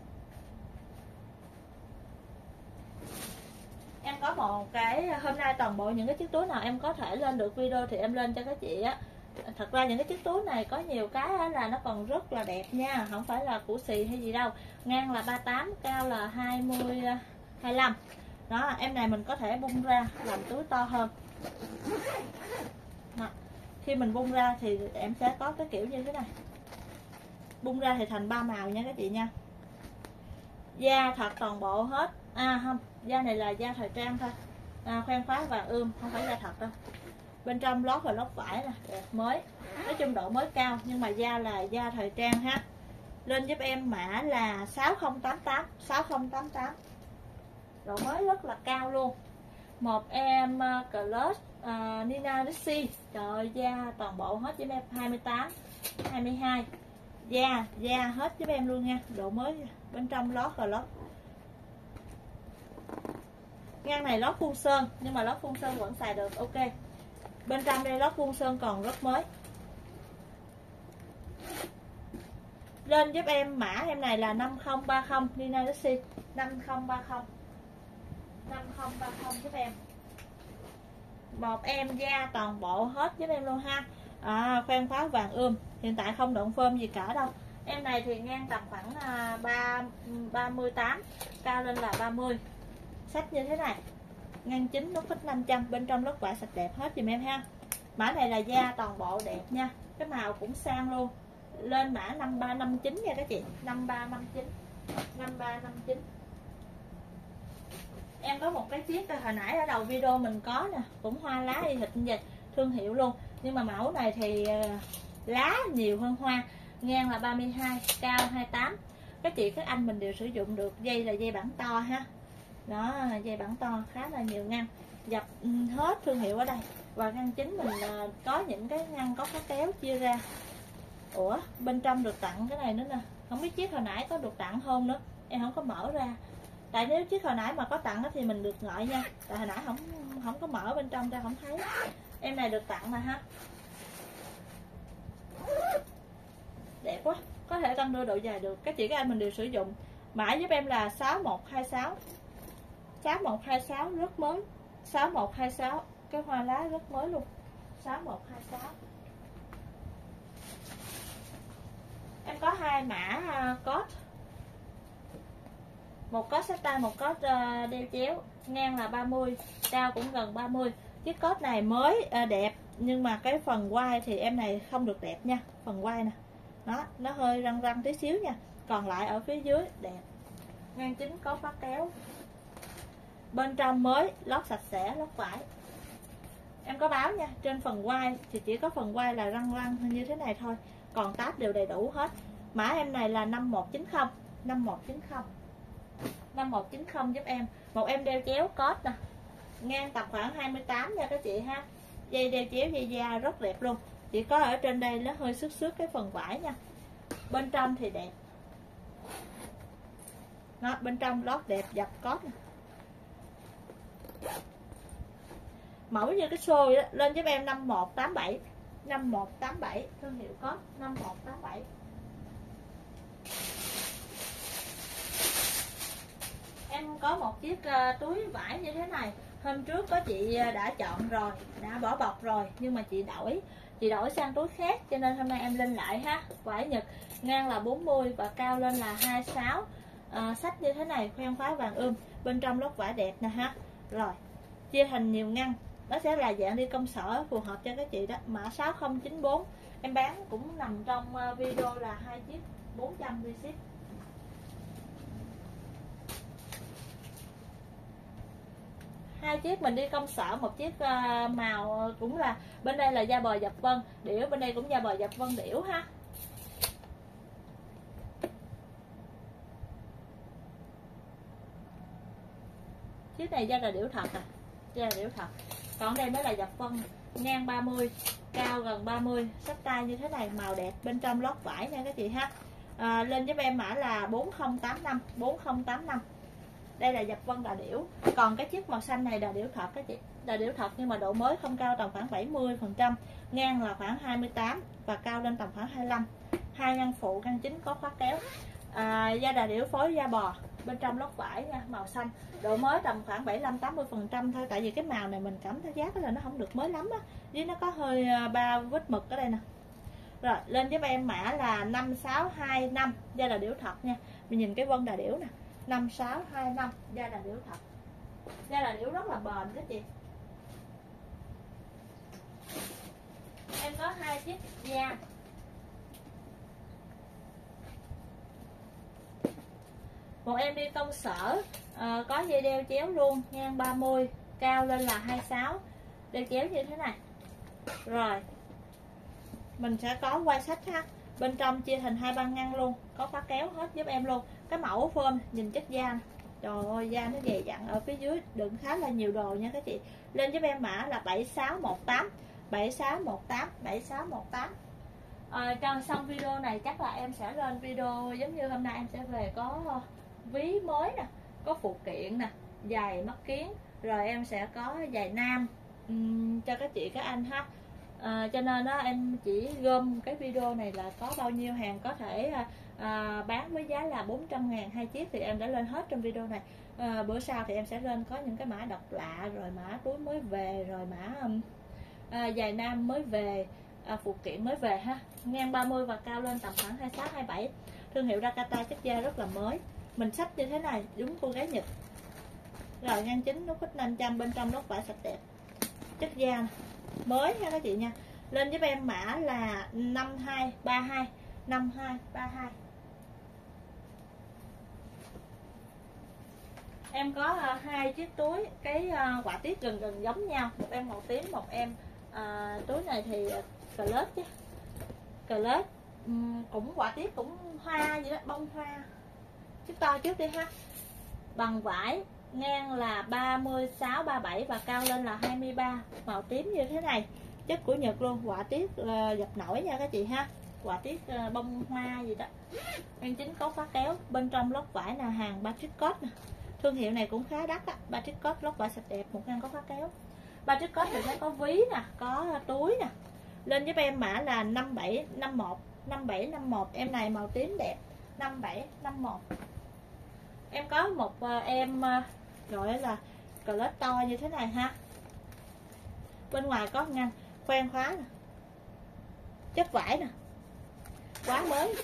[SPEAKER 1] Em có một cái hôm nay toàn bộ những cái chiếc túi nào em có thể lên được video thì em lên cho các chị á. Thật ra những cái chiếc túi này có nhiều cái là nó còn rất là đẹp nha, không phải là củ xì hay gì đâu. Ngang là ba mươi tám, cao là hai mươi, hai mươi lăm. Đó, em này mình có thể bung ra làm túi to hơn. Đó. Khi mình bung ra thì em sẽ có cái kiểu như thế này. Bung ra thì thành ba màu nha các chị nha. Da thật toàn bộ hết. À không, da này là da thời trang thôi. À, khoen khóa vàng ươm, không phải da thật đâu. Bên trong lót và lót vải nè, đẹp mới. Nói chung độ mới cao nhưng mà da là da thời trang ha. Lên giúp em mã là sáu không tám tám, sáu không tám tám. Độ mới rất là cao luôn. Một em uh, Clutch uh, Nina Ricci. Trời ơi, da toàn bộ hết giúp em hai mươi tám, hai mươi hai. Da, da hết giúp em luôn nha. Độ mới bên trong lót và lót. Ngang này lót phun sơn nhưng mà lót phun sơn vẫn xài được, ok. Bên trong đây lót phun sơn còn rất mới. Lên giúp em mã em này là năm không ba không Nina Ricci, năm không ba không, năm không ba không giúp em. Một em da toàn bộ hết giúp em luôn ha. À, khoen khóa vàng ươm, hiện tại không động phơm gì cả đâu. Em này thì ngang tầm khoảng ba, ba mươi tám, cao lên là ba mươi. Sách như thế này, ngang chín nút phích năm trăm, bên trong lót vải sạch đẹp hết dùm em ha. Mã này là da toàn bộ đẹp nha, cái màu cũng sang luôn. Lên mã năm ba năm chín nha các chị, năm ba năm chín, năm ba năm chín. Em có một cái chiếc hồi nãy ở đầu video mình có nè, cũng hoa lá y hệt như vậy, thương hiệu luôn. Nhưng mà mẫu này thì lá nhiều hơn hoa. Ngang là ba mươi hai, cao hai mươi tám. Các chị các anh mình đều sử dụng được. Dây là dây bản to ha. Đó, dây bản to khá là nhiều ngăn. Dập hết thương hiệu ở đây. Và ngăn chính mình có những cái ngăn có cái kéo chia ra. Ủa, bên trong được tặng cái này nữa nè. Không biết chiếc hồi nãy có được tặng không nữa. Em không có mở ra. Tại nếu chiếc hồi nãy mà có tặng thì mình được gọi nha. Tại hồi nãy không không có mở bên trong ra không thấy. Em này được tặng mà ha. Đẹp quá, có thể tăng đôi độ dài được. Các chị các anh mình đều sử dụng. Mã giúp em là sáu một hai sáu, sáu một hai sáu rất mới, sáu một hai sáu, cái hoa lá rất mới luôn, sáu một hai sáu. Em có hai mã uh, code, một code sách tay, một code uh, đeo chéo. Ngang là ba mươi, cao cũng gần ba mươi. Chiếc code này mới uh, đẹp, nhưng mà cái phần quai thì em này không được đẹp nha. Phần quai nè, đó, nó hơi răng răng tí xíu nha. Còn lại ở phía dưới đẹp. Ngang chính có phát kéo. Bên trong mới, lót sạch sẽ, lót vải. Em có báo nha, trên phần quai thì chỉ có phần quai là răng răng như thế này thôi. Còn táp đều đầy đủ hết. Mã em này là năm một chín không, năm một chín không, năm một chín không giúp em. Một em đeo chéo code nè. Ngang tầm khoảng hai mươi tám nha các chị ha. Dây đeo chéo dây da rất đẹp luôn. Chỉ có ở trên đây nó hơi xước xước cái phần vải nha. Bên trong thì đẹp. Đó, bên trong lót đẹp, dập code nè. Mẫu như cái xôi đó, lên giúp em năm một tám bảy, năm một tám bảy, thương hiệu code năm một tám bảy. Em có một chiếc uh, túi vải như thế này. Hôm trước có chị đã chọn rồi, đã bỏ bọc rồi, nhưng mà chị đổi chị đổi sang túi khác, cho nên hôm nay em lên lại ha. Vải Nhật, ngang là bốn mươi và cao lên là hai mươi sáu. À, sách như thế này, khoen khóa vàng ươm, bên trong lót vải đẹp nè ha. Rồi, chia thành nhiều ngăn, nó sẽ là dạng đi công sở, phù hợp cho các chị đó. Mã sáu không chín bốn, em bán cũng nằm trong video là hai chiếc bốn trăm free ship. Hai chiếc mình đi công sở, một chiếc uh, màu cũng là bên đây là da bò dập vân điểu, bên đây cũng da bò dập vân điểu ha. Chiếc này da là điểu thật à, da là điểu thật. Còn đây mới là dập vân. Ngang ba mươi, cao gần ba mươi, xách tay như thế này, màu đẹp, bên trong lót vải nha các chị ha. À, lên giúp em mã là bốn không tám năm, bốn không tám năm. Đây là dập vân đà điểu. Còn cái chiếc màu xanh này đà điểu thật các chị, đà điểu thật nhưng mà độ mới không cao, tầm khoảng bảy mươi phần trăm, ngang là khoảng hai mươi tám và cao lên tầm khoảng hai mươi lăm. Hai ngăn phụ, ngăn chính có khóa kéo. À, da đà điểu phối da bò, bên trong lót vải nha, màu xanh, độ mới tầm khoảng bảy mươi lăm tám mươi phần trăm thôi, tại vì cái màu này mình cảm thấy giác là nó không được mới lắm á, với nó có hơi ba vết mực ở đây nè. Rồi lên giúp em mã là năm sáu hai năm, da đà điểu thật nha. Mình nhìn cái vân đà điểu nè, năm sáu hai năm, da đà điểu thật. Da đà điểu rất là bền các chị. Em có hai chiếc da. Một em đi công sở, à, có dây đeo chéo luôn, ngang ba mươi, cao lên là hai mươi sáu, đeo chéo như thế này. Rồi mình sẽ có quai sách ha, bên trong chia thành hai băng ngăn luôn, có khóa kéo hết giúp em luôn. Cái mẫu phơm nhìn chất da, trời ơi da nó dày dặn, ở phía dưới đựng khá là nhiều đồ nha các chị. Lên giúp em mã là bảy sáu một tám, bảy sáu một tám, bảy sáu một tám. À, cho xong video này chắc là em sẽ lên video giống như hôm nay, em sẽ về có ví mới nè, có phụ kiện nè, giày mắt kiến, rồi em sẽ có giày nam um, cho các chị các anh ha. À, cho nên đó em chỉ gom cái video này là có bao nhiêu hàng có thể à, bán với giá là bốn trăm ngàn hai chiếc thì em đã lên hết trong video này. À, bữa sau thì em sẽ lên có những cái mã độc lạ, rồi mã túi mới về, rồi mã um, à, giày nam mới về, à, phụ kiện mới về ha. Ngang ba mươi và cao lên tầm khoảng hai mươi sáu hai mươi bảy. Thương hiệu Rakata, chất da rất là mới. Mình xách như thế này đúng cô gái Nhật. Rồi ngang chính nút khít năm trăm, bên trong lót vải sạch đẹp, chất da mới ha các chị nha. Lên giúp em mã là năm hai ba hai, năm hai ba hai. Em có uh, hai chiếc túi, cái uh, họa tiết gần gần giống nhau, một em màu tím, một em uh, túi này thì cờ lết chứ, cờ lết um, cũng họa tiết cũng hoa vậy đó, bông hoa. Chiếc to trước đi ha. Bằng vải, ngang là ba mươi sáu ba mươi bảy và cao lên là hai mươi ba, màu tím như thế này, chất của Nhật luôn, họa tiết uh, dập nổi nha các chị ha, họa tiết uh, bông hoa gì đó. Em chính có khóa kéo, bên trong lót vải là hàng Patrick Scott nè. Thương hiệu này cũng khá đắt á, Patrick Scott, lót vải sạch đẹp, một ngăn có khóa kéo. Patrick Scott thì sẽ có ví nè, có túi nè. Lên giúp em mã là năm bảy năm một, năm bảy năm một, em này màu tím đẹp, năm bảy năm một. Em có một uh, em uh, gọi là cờ lết to như thế này ha. Bên ngoài có ngăn khoen khóa nè, chất vải nè, quá mới.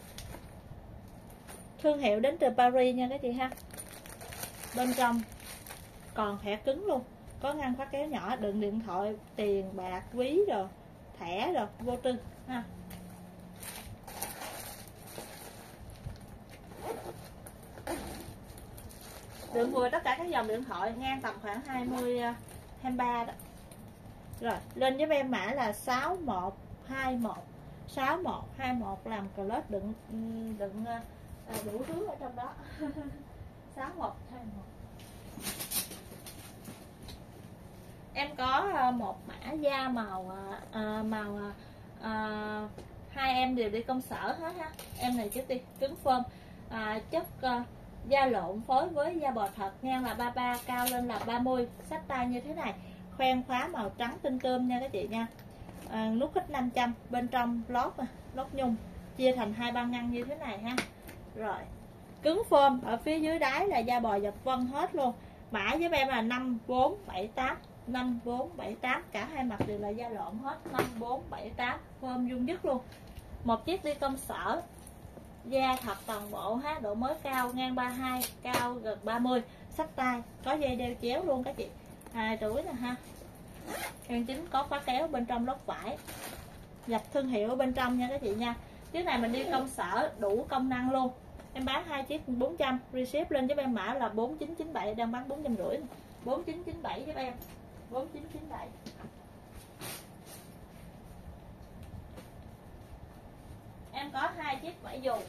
[SPEAKER 1] Thương hiệu đến từ Paris nha các chị ha. Bên trong còn thẻ cứng luôn, có ngăn khóa kéo nhỏ đựng điện thoại, tiền bạc, ví rồi, thẻ rồi, vô tư ha. Đựng vừa tất cả các dòng điện thoại, ngang tầm khoảng hai mươi hai mươi ba đó. Rồi lên với em mã là sáu một hai một, sáu một hai một, làm cờ lết đựng đựng đủ thứ ở trong đó. Sáu một hai một. Em có một mã da màu à, màu à, hai em đều đi công sở hết ha. Em này trước đi, cứng phơm, à, chất à, da lộn phối với da bò thật, ngang là ba mươi ba, cao lên là ba mươi, xách tay như thế này, khoen khóa màu trắng tinh tươm nha các chị nha. À, nút khít năm trăm, bên trong lót lót nhung, chia thành hai băng ngăn như thế này ha. Rồi cứng phơm, ở phía dưới đáy là da bò dập vân hết luôn. Mã với em là năm bốn bảy tám, năm bốn bảy tám, cả hai mặt đều là da lộn hết, năm bốn bảy tám, phơm dung dứt luôn. Một chiếc đi công sở, da thật toàn bộ ha, độ mới cao, ngang ba mươi hai, cao gần ba mươi, xách tay, có dây đeo chéo luôn các chị, hai túi nè ha. Hàng chính có khóa kéo, bên trong lót vải, nhập thương hiệu ở bên trong nha các chị nha. Chiếc này mình đi công sở đủ công năng luôn. Em bán hai chiếc bốn trăm, receipt lên giúp em mã là bốn chín chín bảy, đang bán bốn trăm rưỡi, bốn chín chín bảy giúp em, bốn chín chín bảy. Em có hai chiếc vải dù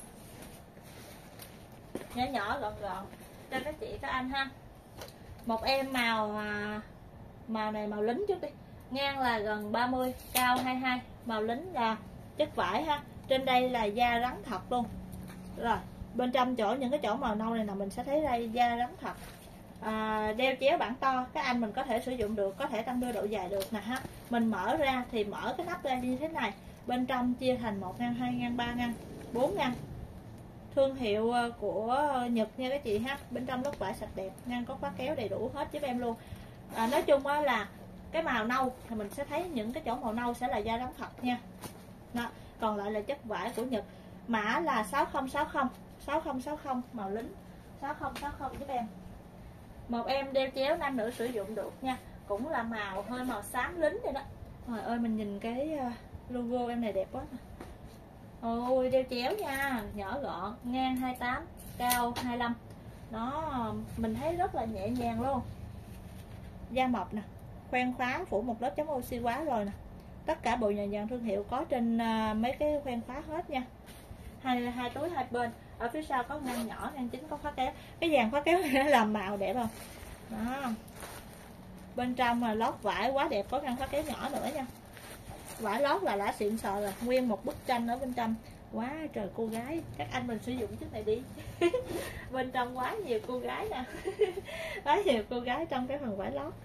[SPEAKER 1] nhỏ nhỏ gọn gọn cho các chị các anh ha. Một em màu màu này màu lính trước đi, ngang là gần ba mươi, cao hai mươi hai, màu lính là chất vải ha. Trên đây là da rắn thật luôn. Rồi Bên trong chỗ những cái chỗ màu nâu này là mình sẽ thấy đây da rắn thật. À, đeo chéo bản to, các anh mình có thể sử dụng được, có thể tăng đưa độ dài được nè ha. Mình mở ra thì mở cái nắp ra như thế này, bên trong chia thành một ngăn, hai ngăn, ba ngăn, bốn ngăn. Thương hiệu của Nhật nha các chị ha. Bên trong lớp vải sạch đẹp, ngăn có khóa kéo đầy đủ hết giúp em luôn. À, nói chung á là cái màu nâu thì mình sẽ thấy những cái chỗ màu nâu sẽ là da rắn thật nha. Đó. Còn lại là chất vải của Nhật. Mã là sáu không sáu không sáu không sáu không màu lính sáu không sáu không giúp em. Một em đeo chéo nam nữ sử dụng được nha. Cũng là màu hơi màu xám lính vậy đó. Trời ơi mình nhìn cái logo em này đẹp quá. Ôi đeo chéo nha, nhỏ gọn, ngang hai mươi tám, cao hai mươi lăm. Nó mình thấy rất là nhẹ nhàng luôn. Da mộc nè, khoen khóa phủ một lớp chống oxy hóa rồi nè. Tất cả bộ nhận dạng thương hiệu có trên uh, mấy cái khoen khóa hết nha. Hai hai túi hai bên. Ở phía sau có ngăn nhỏ, ngăn chính có khóa kéo. Cái dàn khóa kéo này làm màu đẹp không? Đó. Bên trong là lót vải quá đẹp, có ngăn khóa kéo nhỏ nữa nha. Vải lót là đã xịn sò rồi, nguyên một bức tranh ở bên trong. Quá trời cô gái, các anh mình sử dụng chiếc này đi. Bên trong quá nhiều cô gái nè. Quá nhiều cô gái trong cái phần vải lót.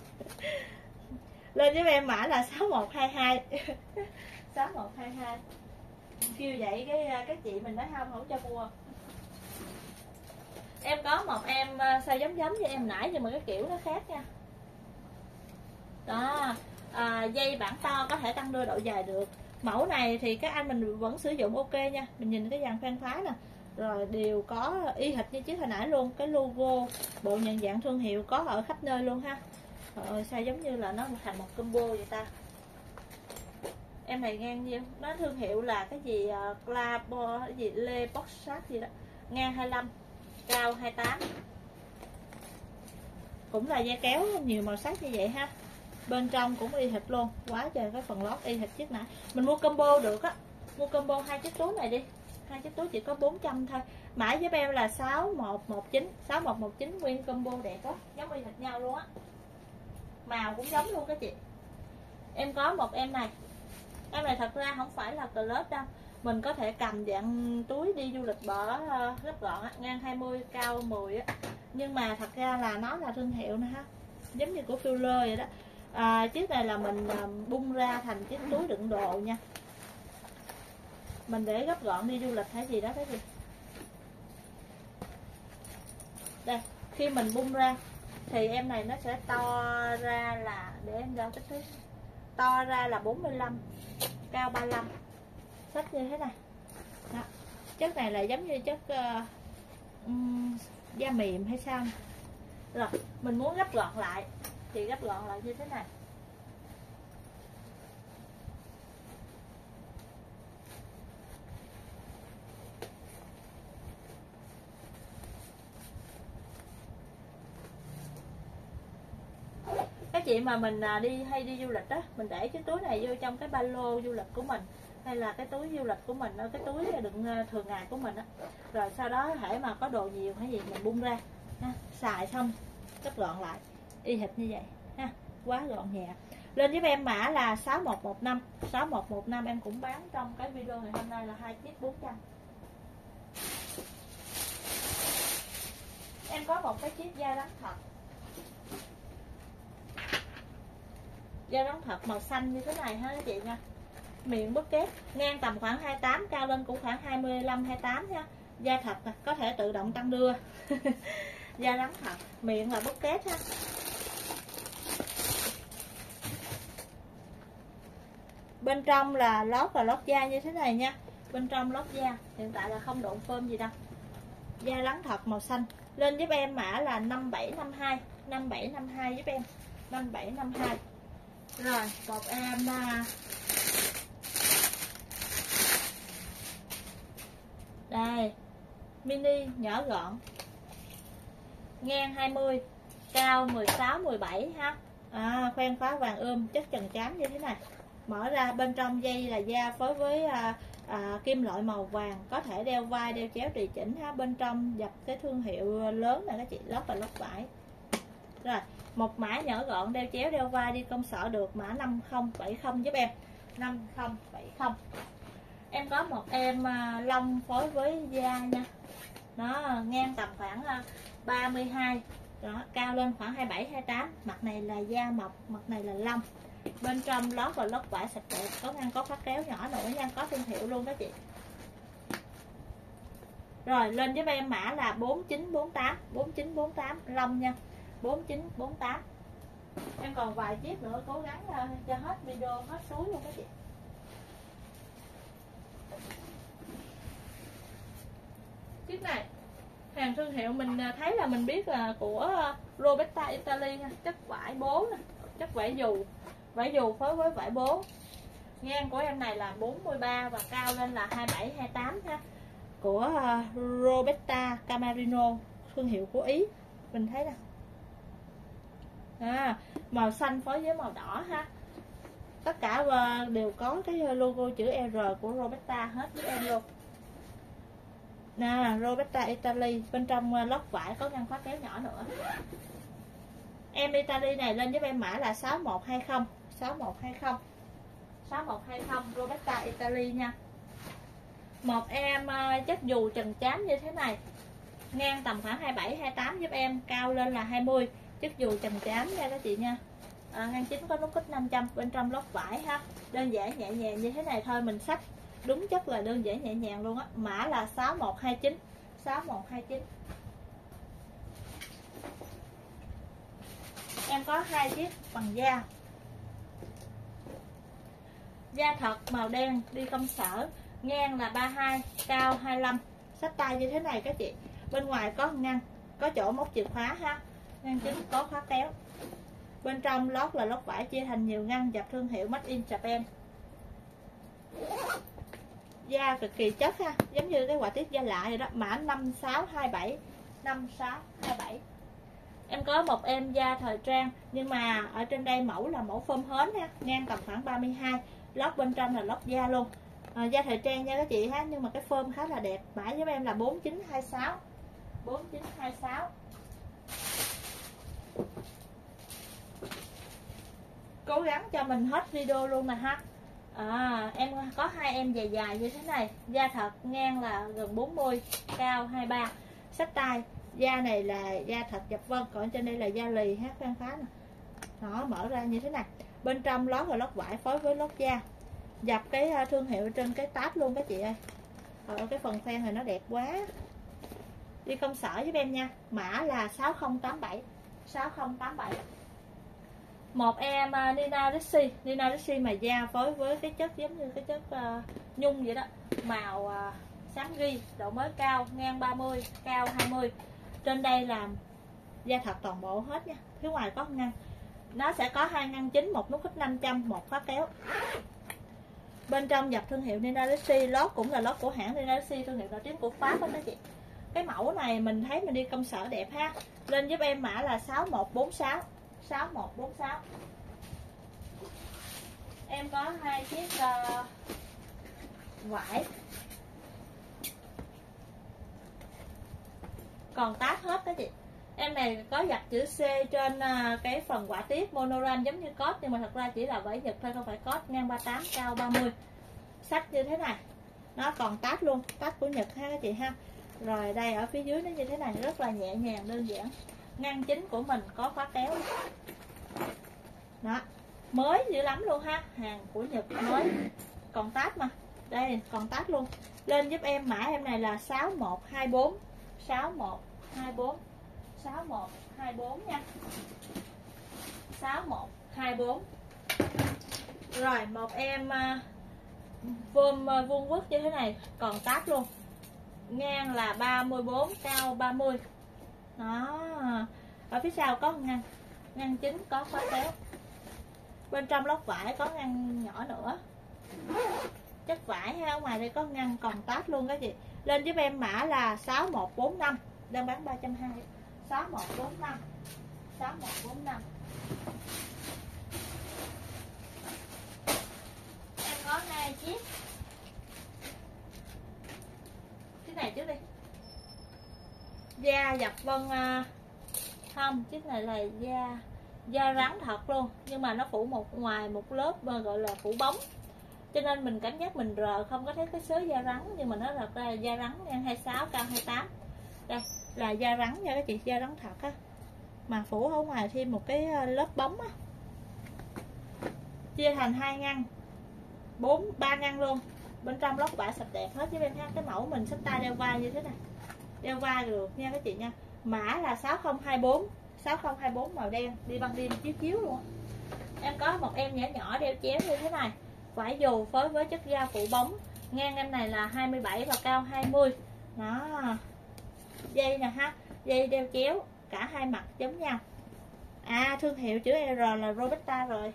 [SPEAKER 1] Lên với em mã là sáu một hai hai. sáu một hai hai. Kêu vậy cái các chị mình nói không không cho mua. Em có một em size giống giống với em nãy nhưng mà cái kiểu nó khác nha. Đó, à, dây bản to có thể tăng đôi độ dài được. Mẫu này thì các anh mình vẫn sử dụng ok nha. Mình nhìn cái dàn khoen khóa nè, rồi đều có y hệt như chiếc hồi nãy luôn. Cái logo bộ nhận dạng thương hiệu có ở khắp nơi luôn ha. Trời ơi, sao giống như là nó thành một combo vậy ta. Em này ngang nhiêu? Nó thương hiệu là cái gì uh, Clabo, cái gì Lê Boxat gì đó. Ngang hai mươi lăm, cao hai mươi tám. Cũng là da kéo nhiều màu sắc như vậy ha. Bên trong cũng y hệt luôn. Quá trời, cái phần lót y hệt chiếc nãy. Mình mua combo được á. Mua combo hai chiếc túi này đi. Hai chiếc túi chỉ có bốn trăm thôi. Mã giúp em là sáu một một chín. sáu một một chín nguyên combo đẹp quá. Giống y hệt nhau luôn á. Màu cũng giống luôn các chị. Em có một em này. Em này thật ra không phải là clutch đâu. Mình có thể cầm dạng túi đi du lịch bỏ uh, gấp gọn á, ngang hai mươi, cao mười á. Nhưng mà thật ra là nó là thương hiệu nè ha. Giống như của Fuller vậy đó. À, chiếc này là mình uh, bung ra thành chiếc túi đựng đồ nha. Mình để gấp gọn đi du lịch hay gì đó cái gì. Đây, khi mình bung ra thì em này nó sẽ to ra là, để em ra cái thứ to ra là bốn mươi lăm, cao ba mươi lăm, xách như thế này. Đó. Chất này là giống như chất uh, um, da mềm hay sao. Rồi mình muốn gấp gọn lại thì gấp gọn lại như thế này. Các chị mà mình đi hay đi du lịch đó, mình để cái túi này vô trong cái ba lô du lịch của mình, hay là cái túi du lịch của mình, cái túi đựng thường ngày của mình đó. Rồi sau đó hễ mà có đồ nhiều hay gì mình bung ra ha, xài xong gấp gọn lại y hệt như vậy ha, quá gọn nhẹ. Lên giúp em mã là sáu một một năm. Sáu một một năm em cũng bán trong cái video ngày hôm nay là hai chiếc bốn trăm. Em có một cái chiếc da rắn thật. Da rắn thật màu xanh như thế này ha các chị nha. Miệng bút kép, ngang tầm khoảng hai mươi tám, cao lên cũng khoảng hai mươi lăm, hai mươi tám nha. Da thật nè, có thể tự động tăng đưa. Da rắn thật, miệng là bút kép ha. Bên trong là lót là lót da như thế này nha. Bên trong lót da, hiện tại là không độn phơm gì đâu. Da rắn thật màu xanh. Lên giúp em mã là năm bảy năm hai. năm bảy năm hai giúp em. năm bảy năm hai. Rồi, một em đây, mini nhỏ gọn, ngang hai mươi, cao mười sáu, mười bảy ha. À, khoen khóa vàng ươm, chất trần trám như thế này. Mở ra bên trong dây là da phối với à, à, kim loại màu vàng, có thể đeo vai, đeo chéo tùy chỉnh ha. Bên trong dập cái thương hiệu lớn này các chị, lót và lót vải. Rồi, một mã nhỏ gọn đeo chéo đeo vai đi công sở được, mã năm không bảy không giúp em. năm không bảy không. Em có một em uh, lông phối với da nha, nó ngang tầm khoảng uh, ba mươi hai, đó, cao lên khoảng hai mươi bảy hai mươi tám. Mặt này là da mọc, mặt này là lông. Bên trong lót và lót vải sạch đẹp, có ngăn có khóa kéo nhỏ nữa nha, có thương hiệu luôn đó chị. Rồi lên với em mã là bốn chín bốn tám, bốn chín bốn tám lông nha, bốn chín bốn tám. Em còn vài chiếc nữa, cố gắng uh, cho hết video, hết túi luôn đó chị. Chiếc này hàng thương hiệu mình thấy là mình biết là của Roberta Italy nha, chất vải bố nè, chất vải dù, vải dù phối với vải bố. Ngang của em này là bốn mươi ba và cao lên là hai mươi bảy hai mươi tám ha. Của Roberta Camarino, thương hiệu của Ý. Mình thấy nè. À, màu xanh phối với màu đỏ ha. Tất cả đều có cái logo chữ R của Roberta hết với em luôn. Nè, Roberta Italy, bên trong lót vải có ngăn khóa kéo nhỏ nữa. Em Italy này lên với em mã là sáu một hai không, sáu một hai không, sáu một hai không Roberta Italy nha. Một em chất dù trần chám như thế này, ngang tầm khoảng hai mươi bảy hai mươi tám giúp em, cao lên là hai mươi, chất dù trần chám nha các chị nha. À, ngang chính có nút kích năm trăm, bên trong lót vải ha, đơn giản nhẹ nhàng như thế này thôi, mình xách đúng chất là đơn giản nhẹ nhàng luôn á. Mã là sáu một hai chín, sáu một hai chín. Em có hai chiếc bằng da, da thật màu đen, đi công sở, ngang là ba mươi hai, cao hai mươi lăm, xách tay như thế này các chị. Bên ngoài có ngăn, có chỗ móc chìa khóa ha, ngăn chính có khóa kéo. Bên trong lót là lót vải chia thành nhiều ngăn, dập thương hiệu Made in Japan. Da cực kỳ chất ha, giống như cái họa tiết da lạ vậy đó. Mã năm sáu hai bảy, năm sáu hai bảy. Em có một em da thời trang, nhưng mà ở trên đây mẫu là mẫu phơm hến ha, ngang tầm khoảng ba mươi hai, lót bên trong là lót da luôn. À, da thời trang nha các chị ha, nhưng mà cái phơm khá là đẹp. Mã với em là bốn chín hai sáu, bốn chín hai sáu. Cố gắng cho mình hết video luôn nè ha. À, em có hai em dài dài như thế này, da thật, ngang là gần bốn mươi, cao hai mươi ba, xách tay. Da này là da thật dập vân, còn trên đây là da lì ha, khoan phá nè. Nó mở ra như thế này. Bên trong lót là lót vải phối với lót da. Dập cái thương hiệu trên cái tab luôn các chị ơi. Ở cái phần khoen này nó đẹp quá. Đi công sở giúp em nha. Mã là sáu không tám bảy, sáu không tám bảy. Một em uh, Nina Ricci, Nina Ricci mà da phối với cái chất giống như cái chất uh, nhung vậy đó, màu uh, xám ghi, độ mới cao, ngang ba mươi, cao hai mươi. Trên đây là da thật toàn bộ hết nha, phía ngoài có ngăn. Nó sẽ có hai ngăn chính, một nút kích năm trăm, một khóa kéo. Bên trong dập thương hiệu Nina Ricci, lót cũng là lót của hãng Nina Ricci, thương hiệu nổi tiếng của Pháp đó chị. Cái mẫu này mình thấy mình đi công sở đẹp ha. Lên giúp em mã là sáu một bốn sáu, sáu một bốn sáu. Em có hai chiếc uh, vải còn táp hết đó chị. Em này có dập chữ C trên uh, cái phần họa tiết monogram giống như cốt, nhưng mà thật ra chỉ là vải Nhật thôi, không phải cốt. Ngang ba mươi tám, cao ba mươi, sách như thế này, nó còn táp luôn, táp của Nhật ha các chị ha. Rồi đây ở phía dưới nó như thế này, rất là nhẹ nhàng đơn giản. Ngăn chính của mình có khóa kéo đó, mới dữ lắm luôn ha, hàng của Nhật mới, còn táp mà, đây còn táp luôn. Lên giúp em mã em này là sáu một hai bốn, sáu một hai bốn, sáu một hai bốn nha, sáu một hai bốn. Rồi một em vôm uh, vuông vức như thế này, còn táp luôn, ngang là ba mươi bốn, cao ba mươi đó. Ở phía sau có ngăn, ngăn chính có khóa kéo. Bên trong lót vải có ngăn nhỏ nữa, chất vải ha, ở ngoài đây có ngăn còn táp luôn các chị. Lên giúp em mã là sáu một bốn năm, đang bán ba trăm hai mươi, sáu một bốn năm, sáu một bốn năm. Em có hai chiếc, chiếc này trước đi, da dập vân uh, không, chiếc này là da da rắn thật luôn, nhưng mà nó phủ một ngoài một lớp gọi là phủ bóng. cho nên mình cảm giác mình rờ không có thấy cái xới da rắn, nhưng mà nó thật ra là da rắn nha, hai mươi sáu cao hai mươi tám. Đây là da rắn nha các chị, da rắn thật á, mà phủ ở ngoài thêm một cái lớp bóng á. Chia thành hai ngăn, bốn ba ngăn luôn, bên trong lót vải sạch đẹp hết với em ha. Cái mẫu mình xách tay đeo vai như thế này, đeo vai được nha các chị nha. Mã là sáu không hai bốn, sáu không hai bốn màu đen, đi băng đêm chiếu chiếu luôn. Em có một em nhỏ nhỏ đeo chéo như thế này, vải dù phối với chất da phủ bóng. Ngang em này là hai mươi bảy và cao hai mươi. Đó, dây nè ha, dây đeo chéo cả hai mặt giống nhau. À, thương hiệu chữ R là Roberta rồi,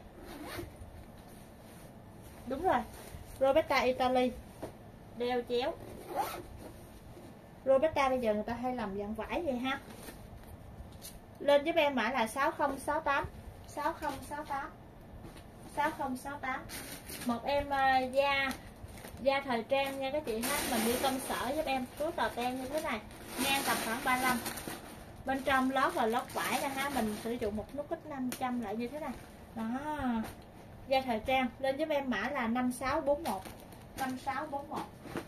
[SPEAKER 1] đúng rồi, Roberta Italy, đeo chéo. Roberta bây giờ người ta hay làm dạng vải vậy ha. Lên giúp em mã là sáu không sáu tám, sáu không sáu tám, sáu không sáu tám. Một em uh, da da thời trang nha các chị ha. Mình đi công sở giúp em túi tờ ten như thế này, ngang tầm khoảng ba mươi lăm, bên trong lót là lót vải nè ha. Mình sử dụng một nút ít năm trăm lại như thế này đó, da thời trang. Lên giúp em mã là năm sáu bốn một, năm sáu bốn một.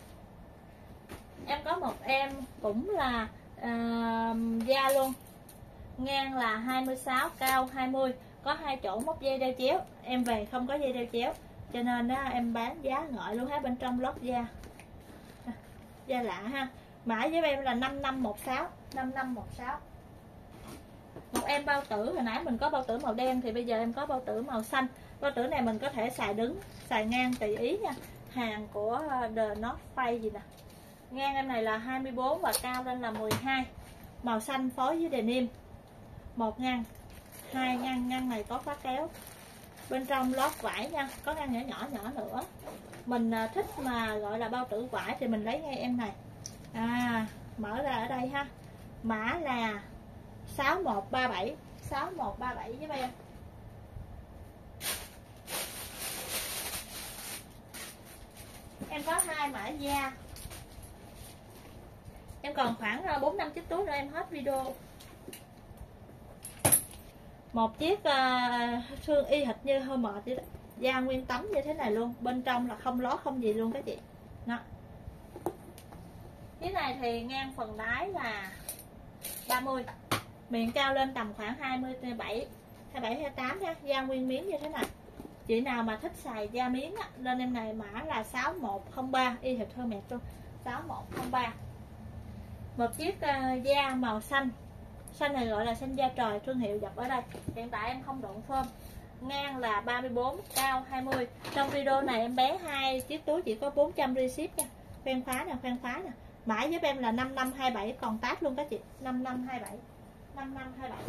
[SPEAKER 1] Em có một em cũng là uh, da luôn, ngang là hai mươi sáu, cao hai mươi, có hai chỗ móc dây đeo chéo. Em về không có dây đeo chéo cho nên đó, em bán giá ngợi luôn ha. Bên trong lót da da lạ ha. Mã với em là năm năm một sáu, năm năm một sáu. Một em bao tử, hồi nãy mình có bao tử màu đen thì bây giờ em có bao tử màu xanh. Bao tử này mình có thể xài đứng, xài ngang tùy ý nha. Hàng của The North Face gì nè. Ngang em này là hai mươi bốn và cao lên là mười hai. Màu xanh phối với denim. Một ngăn, hai ngăn, ngăn này có khóa kéo. Bên trong lót vải nha, có ngăn nhỏ nhỏ nhỏ nữa. Mình thích mà gọi là bao tử vải thì mình lấy ngay em này. À, mở ra ở đây ha. Mã là sáu một ba bảy, sáu một ba bảy với em. Em có hai mã da. Em còn khoảng bốn năm chiếc túi nữa em hết video. Một chiếc uh, xương y hệt như hơi mệt vậy đó. Da nguyên tấm như thế này luôn, bên trong là không lót không gì luôn các chị. Đó. Cái này thì ngang phần đáy là ba mươi, miệng cao lên tầm khoảng hai mươi bảy, hai mươi bảy hai mươi tám ha. Da nguyên miếng như thế này. Chị nào mà thích xài da miếng á, lên em này mã là sáu một không ba, y hệt hơi mệt luôn, sáu một không ba. Một chiếc uh, da màu xanh. Xanh này gọi là xanh da trời, thương hiệu dập ở đây. Hiện tại em không độn phơm. Ngang là ba mươi bốn, cao hai mươi. Trong video này em bé hai chiếc túi chỉ có bốn trăm free ship nha. Khoen khóa nè, khoen khóa nè. Mã giúp em là năm năm hai bảy, còn tag luôn các chị. năm năm hai bảy, năm năm hai bảy.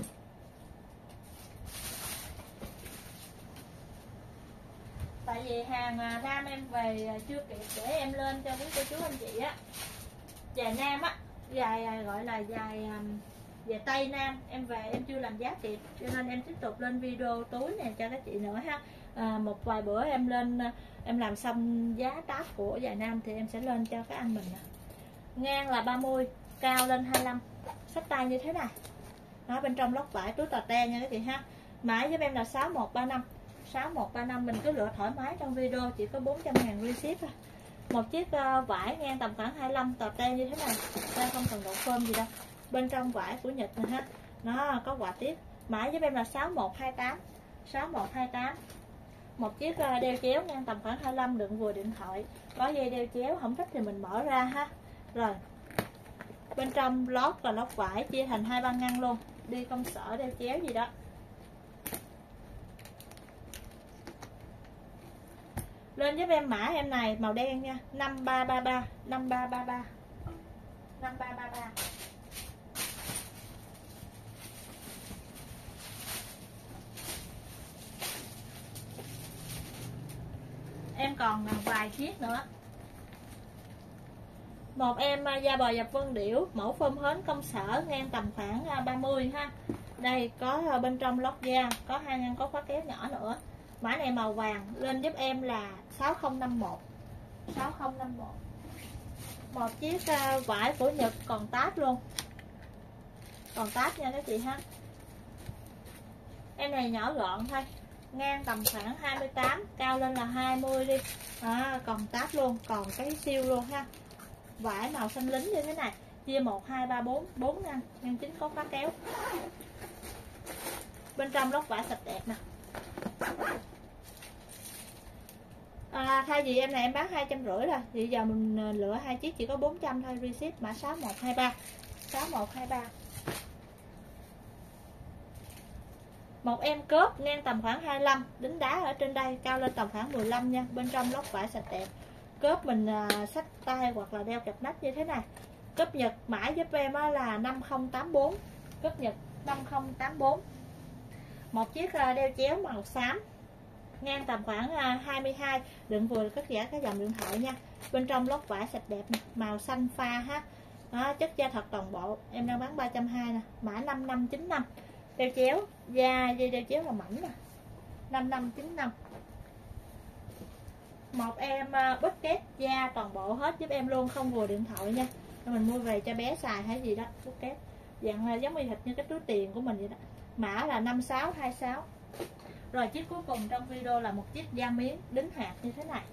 [SPEAKER 1] Tại vì hàng nam em về chưa kịp để em lên cho quý cô chú anh chị á. Dài nam á, dài gọi là dài về Tây Nam em về em chưa làm giá kịp, cho nên em tiếp tục lên video túi này cho các chị nữa ha. À, một vài bữa em lên em làm xong giá tag của dài nam thì em sẽ lên cho các anh mình nè. Ngang là ba mươi, cao lên hai mươi lăm, xách tay như thế này. Đó, bên trong lót vải túi tà te nha các chị ha. Mã giúp em là sáu một ba năm, sáu một ba năm. Mình cứ lựa thoải mái, trong video chỉ có bốn trăm ngàn free ship thôi. Một chiếc uh, vải ngang tầm khoảng hai mươi lăm, tà te như thế này, đây không cần độ phơm gì đâu. Bên trong vải của Nhật này ha, nó có họa tiết. Mã giúp em là sáu một hai tám, sáu một hai tám. Một chiếc uh, đeo chéo ngang tầm khoảng hai mươi lăm, đựng vừa điện thoại, có dây đeo chéo, không thích thì mình mở ra ha. Rồi bên trong lót và lót vải chia thành hai ba ngăn luôn, đi công sở đeo chéo gì đó. Lên giúp em mã em này màu đen nha, năm ba ba ba, năm ba ba ba, năm ba ba ba. Em còn vài chiếc nữa. Một em da bò dập vân điểu, mẫu phơm hến công sở, ngang tầm khoảng ba mươi ha. Đây có bên trong lót da, có hai ngăn có khóa kéo nhỏ nữa. Mã này màu vàng, lên giúp em là sáu không năm một, sáu không năm một. Một chiếc vải của Nhật còn tag luôn, còn tag nha các chị ha. Em này nhỏ gọn thôi, ngang tầm khoảng hai mươi tám, cao lên là hai mươi đi. À, còn táp luôn, còn cái siêu luôn ha. Vải màu xanh lính như thế này, chia một, hai, ba, bốn, bốn ngăn, ngăn chính có khóa kéo. Bên trong lót vải sạch đẹp nè. À, thay vì em này em bán hai trăm rưỡi rồi, thì giờ mình lựa hai chiếc chỉ có bốn trăm thôi. Receipt mã sáu một hai ba, sáu một hai ba. Một em cớp ngang tầm khoảng hai mươi lăm, đính đá ở trên đây, cao lên tầm khoảng mười lăm nha. Bên trong lót vải sạch đẹp. Cớp mình à, xách tay hoặc là đeo cặp nách như thế này. Cớp Nhật mã giúp em á, là năm không tám bốn. Cớp Nhật năm không tám bốn. Một chiếc à, đeo chéo màu xám, ngang tầm khoảng à, hai mươi hai, đựng vừa cất giả cái dòng điện thoại nha. Bên trong lót vải sạch đẹp nè, màu xanh pha ha. Đó, chất da thật toàn bộ, em đang bán ba trăm hai mươi nè, mã năm năm chín năm. Đeo chéo, da dây đeo chéo là mảnh nè, năm năm chín năm. Một em uh, bucket da toàn bộ hết giúp em luôn, không vừa điện thoại nha. Mình mua về cho bé xài hay gì đó, bucket dạng uh, giống như thịt như cái túi tiền của mình vậy đó. Mã là năm sáu hai sáu. Rồi chiếc cuối cùng trong video là một chiếc da miếng đính hạt như thế này.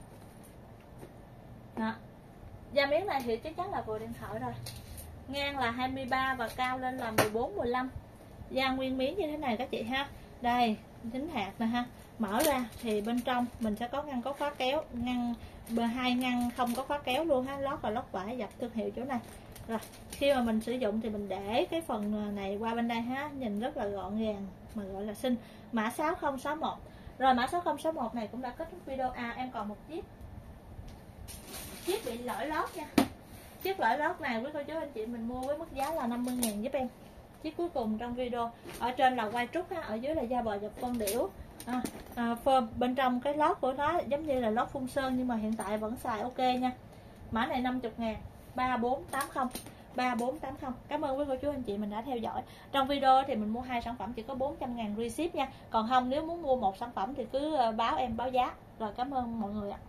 [SPEAKER 1] Đó. Da miếng này thì chắc chắn là vừa điện thoại rồi. Ngang là hai mươi ba và cao lên là mười bốn mười lăm. Da nguyên miếng như thế này các chị ha. Đây, đính hạt nè ha. Mở ra thì bên trong mình sẽ có ngăn có khóa kéo, ngăn hai ngăn không có khóa kéo luôn ha. Lót và lót vải dập thương hiệu chỗ này. Rồi, khi mà mình sử dụng thì mình để cái phần này qua bên đây ha, nhìn rất là gọn gàng mà gọi là xinh. Mã sáu không sáu một. Rồi mã sáu không sáu một này cũng đã kết thúc video. À em còn một chiếc. Chiếc bị lỗi lót nha. Chiếc lỗi lót này quý cô chú anh chị mình mua với mức giá là năm mươi ngàn giúp em. Chiếc cuối cùng trong video, ở trên là quai trúc ha, ở dưới là da bò dập con điểu. À, à, phơm bên trong cái lót của nó giống như là lót phun sơn nhưng mà hiện tại vẫn xài ok nha. Mã này năm mươi ngàn, ba bốn tám không, ba bốn tám không. Cảm ơn quý cô chú anh chị mình đã theo dõi. Trong video thì mình mua hai sản phẩm chỉ có bốn trăm ngàn receipt nha. Còn không nếu muốn mua một sản phẩm thì cứ báo em báo giá. Rồi cảm ơn mọi người ạ.